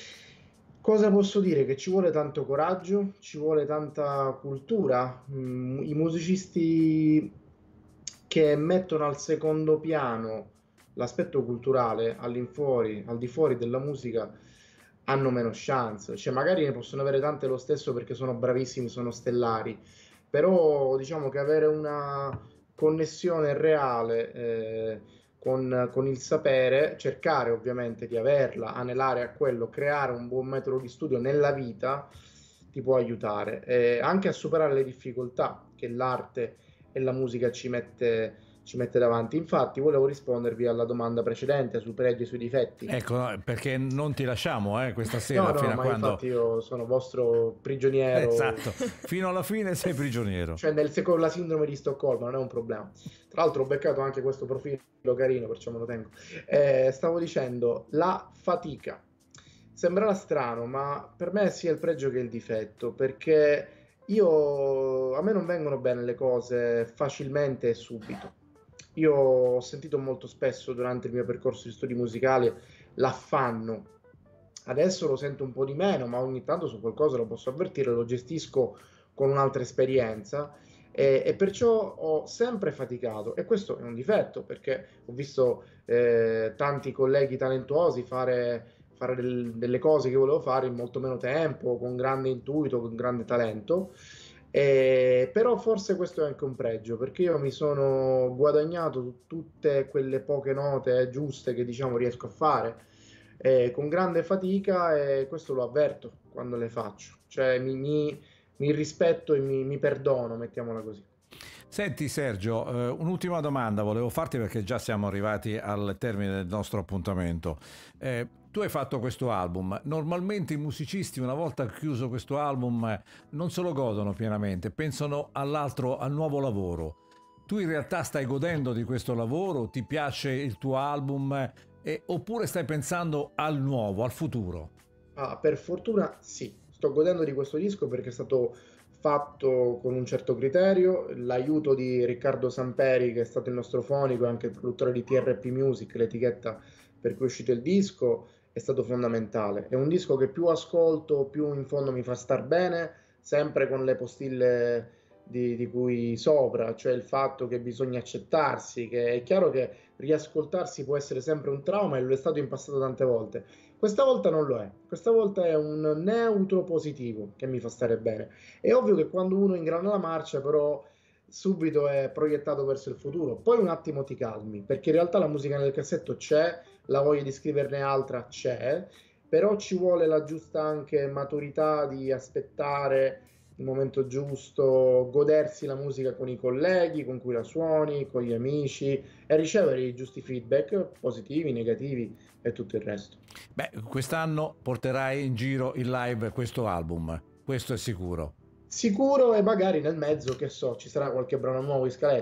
Cosa posso dire? Che ci vuole tanto coraggio, ci vuole tanta cultura. I musicisti che mettono al secondo piano l'aspetto culturale al di fuori della musica hanno meno chance. Cioè magari ne possono avere tante lo stesso perché sono bravissimi, sono stellari, però diciamo che avere una connessione reale con il sapere, cercare ovviamente di averla, anelare a quello, creare un buon metodo di studio nella vita ti può aiutare anche a superare le difficoltà che l'arte e la musica ci mette davanti. Infatti volevo rispondervi alla domanda precedente sui pregi e sui difetti. Ecco, perché non ti lasciamo questa sera, no, fino a ma quando... infatti io sono vostro prigioniero. Esatto, fino alla fine sei prigioniero. Cioè la sindrome di Stoccolma, non è un problema. Tra l'altro ho beccato anche questo profilo carino, perciò me lo tengo. Stavo dicendo, la fatica. Sembrerà strano, ma per me sia il pregio che il difetto, perché a me non vengono bene le cose facilmente e subito. Io ho sentito molto spesso durante il mio percorso di studi musicali l'affanno. Adesso lo sento un po' di meno, ma ogni tanto su qualcosa lo posso avvertire, lo gestisco con un'altra esperienza e perciò ho sempre faticato, e questo è un difetto perché ho visto tanti colleghi talentuosi fare delle cose che volevo fare in molto meno tempo, con grande intuito, con grande talento. Però forse questo è anche un pregio, perché io mi sono guadagnato tutte quelle poche note giuste che diciamo riesco a fare con grande fatica, e questo lo avverto quando le faccio, cioè mi rispetto e mi perdono, mettiamola così. Senti Sergio, un'ultima domanda volevo farti, perché già siamo arrivati al termine del nostro appuntamento. Tu hai fatto questo album, normalmente i musicisti una volta chiuso questo album non se lo godono pienamente, pensano al nuovo lavoro. Tu in realtà stai godendo di questo lavoro? Ti piace il tuo album? Oppure stai pensando al nuovo, al futuro? Per fortuna sì, sto godendo di questo disco perché è stato fatto con un certo criterio. L'aiuto di Riccardo Samperi, che è stato il nostro fonico e anche il produttore di TRP Music, l'etichetta per cui è uscito il disco, è stato fondamentale. È un disco che più ascolto, più in fondo mi fa star bene, sempre con le postille di cui sopra, cioè il fatto che bisogna accettarsi, che è chiaro che riascoltarsi può essere sempre un trauma, e lo è stato in passato tante volte. Questa volta non lo è, questa volta è un neutro positivo che mi fa stare bene. È ovvio che quando uno ingrana la marcia, però subito è proiettato verso il futuro, poi un attimo ti calmi, perché in realtà la musica nel cassetto c'è, la voglia di scriverne altra c'è, però ci vuole la giusta anche maturità di aspettare il momento giusto, godersi la musica con i colleghi con cui la suoni, con gli amici, e ricevere i giusti feedback, positivi, negativi e tutto il resto. Beh, quest'anno porterai in giro in live questo album, questo è sicuro. Sicuro, e magari nel mezzo, che so, ci sarà qualche brano nuovo in scaletta.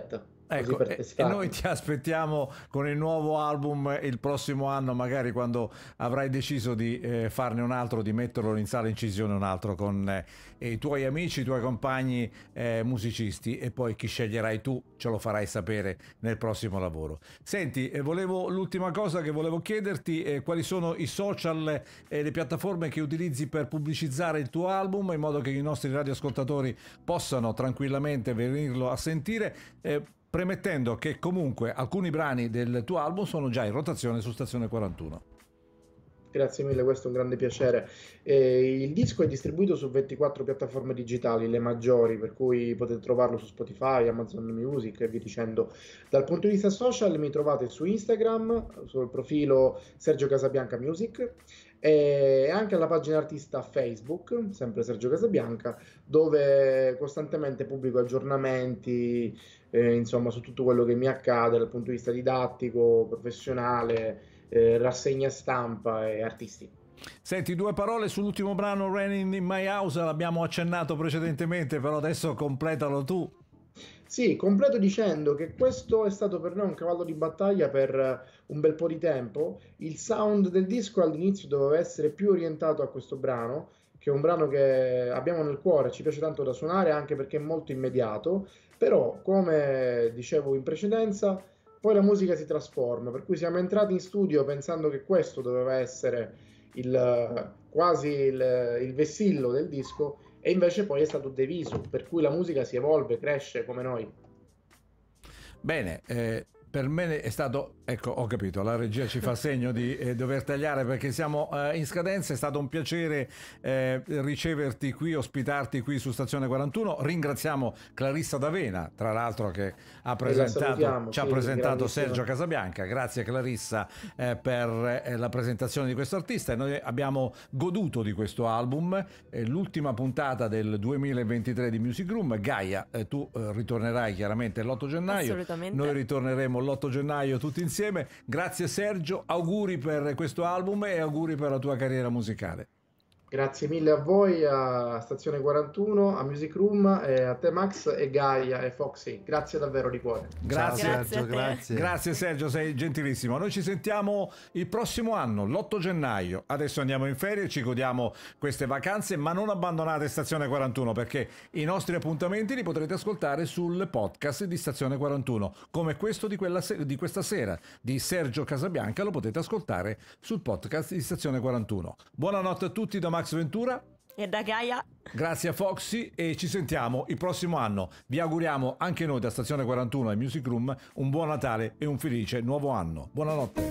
Ecco, per e testare. noi ti aspettiamo con il nuovo album il prossimo anno, magari quando avrai deciso di farne un altro, di metterlo in sala incisione un altro con i tuoi amici, i tuoi compagni musicisti, e poi chi sceglierai tu ce lo farai sapere nel prossimo lavoro. Senti, l'ultima cosa che volevo chiederti, quali sono i social e le piattaforme che utilizzi per pubblicizzare il tuo album, in modo che i nostri radioascoltatori possano tranquillamente venirlo a sentire, premettendo che comunque alcuni brani del tuo album sono già in rotazione su Stazione 41. Grazie mille, questo è un grande piacere. Il disco è distribuito su 24 piattaforme digitali, le maggiori, per cui potete trovarlo su Spotify, Amazon Music e via dicendo. Dal punto di vista social mi trovate su Instagram, sul profilo Sergio Casabianca Music, e anche alla pagina artista Facebook, sempre Sergio Casabianca, dove costantemente pubblico aggiornamenti, insomma, su tutto quello che mi accade dal punto di vista didattico, professionale, rassegna stampa e artisti. Senti, 2 parole sull'ultimo brano, Raining in My House, l'abbiamo accennato precedentemente, però adesso completalo tu. Sì, completo dicendo che questo è stato per noi un cavallo di battaglia per un bel po' di tempo. Il sound del disco all'inizio doveva essere più orientato a questo brano, che è un brano che abbiamo nel cuore, ci piace tanto da suonare anche perché è molto immediato, però come dicevo in precedenza, poi la musica si trasforma, per cui siamo entrati in studio pensando che questo doveva essere quasi il vessillo del disco, e invece poi è stato diviso, per cui la musica si evolve, cresce come noi. Bene, per me è stato, ecco, ho capito, la regia ci fa segno di dover tagliare perché siamo in scadenza. È stato un piacere riceverti qui, ospitarti qui su Stazione 41. Ringraziamo Clarissa D'Avena, tra l'altro, che ci ha presentato Sergio Casabianca. Grazie Clarissa per la presentazione di questo artista. Noi abbiamo goduto di questo album, l'ultima puntata del 2023 di Music Room. Gaia, tu ritornerai chiaramente l'8 gennaio. Assolutamente. Noi ritorneremo l'8 gennaio tutti insieme. Grazie Sergio, auguri per questo album e auguri per la tua carriera musicale. Grazie mille a voi, a Stazione 41, a Music Room, e a te Max e Gaia e Foxy. Grazie davvero di cuore. Grazie Sergio, grazie. Grazie Sergio, sei gentilissimo. Noi ci sentiamo il prossimo anno, l'8 gennaio. Adesso andiamo in ferie, ci godiamo queste vacanze, ma non abbandonate Stazione 41, perché i nostri appuntamenti li potrete ascoltare sul podcast di Stazione 41, come questo di questa sera di Sergio Casabianca, lo potete ascoltare sul podcast di Stazione 41. Buonanotte a tutti da Max Ventura e da Gaia. Grazie a Foxy e ci sentiamo il prossimo anno. Vi auguriamo anche noi da Stazione 41 e Music Room un buon Natale e un felice nuovo anno. Buonanotte.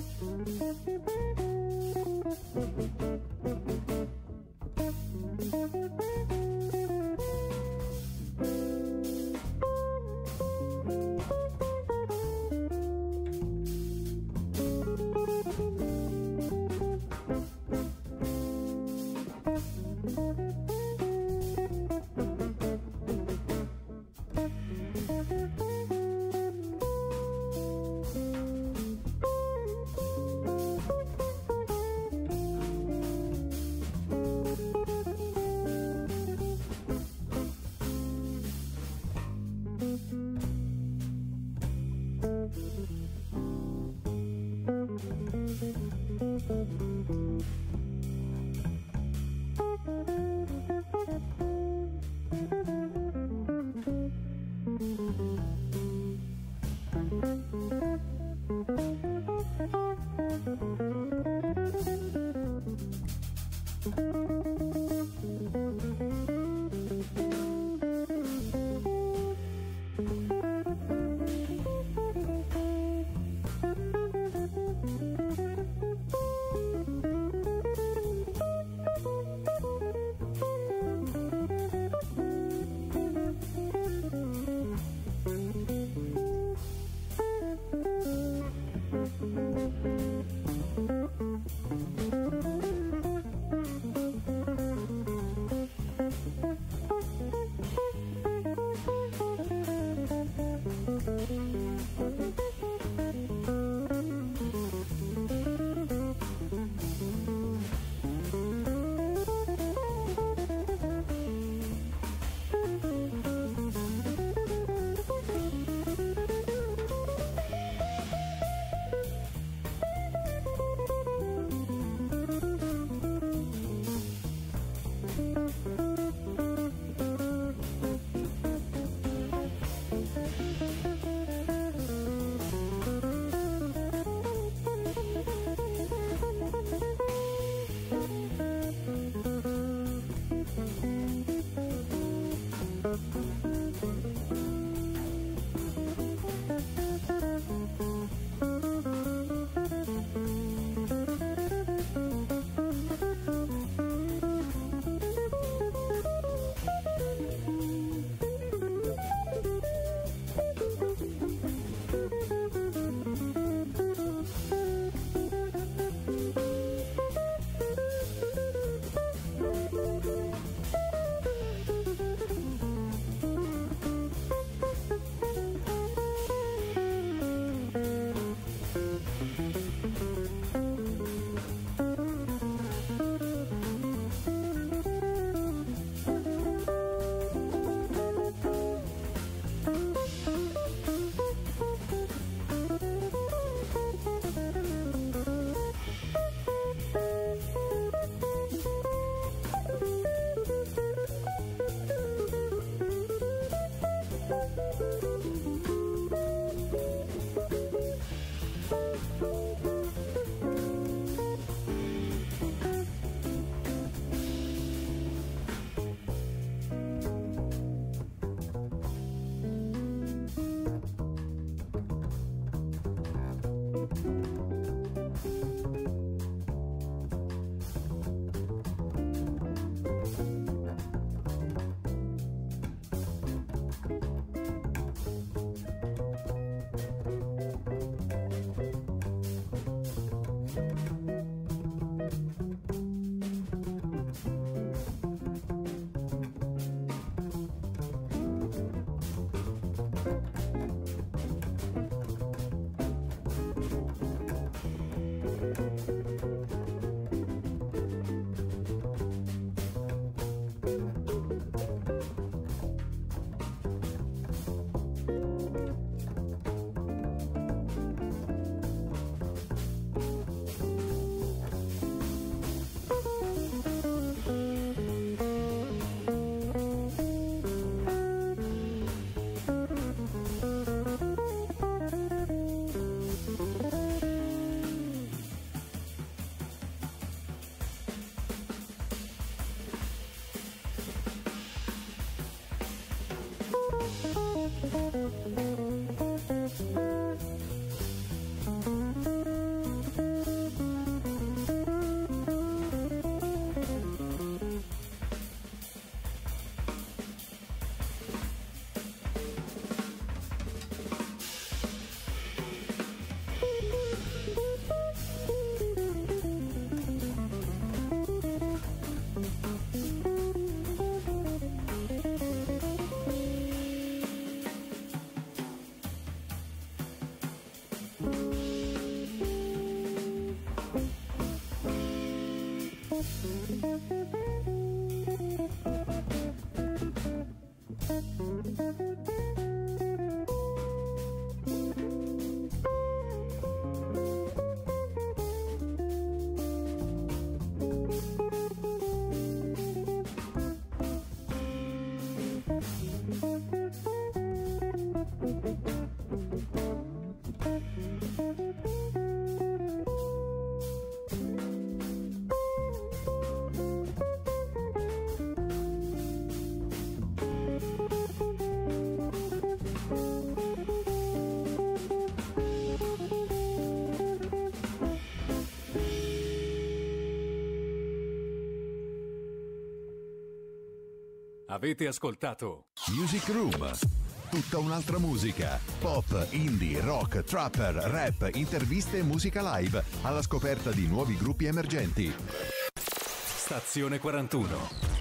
Avete ascoltato Music Room. Tutta un'altra musica. Pop, indie, rock, trapper, rap, interviste e musica live alla scoperta di nuovi gruppi emergenti. Stazione 41.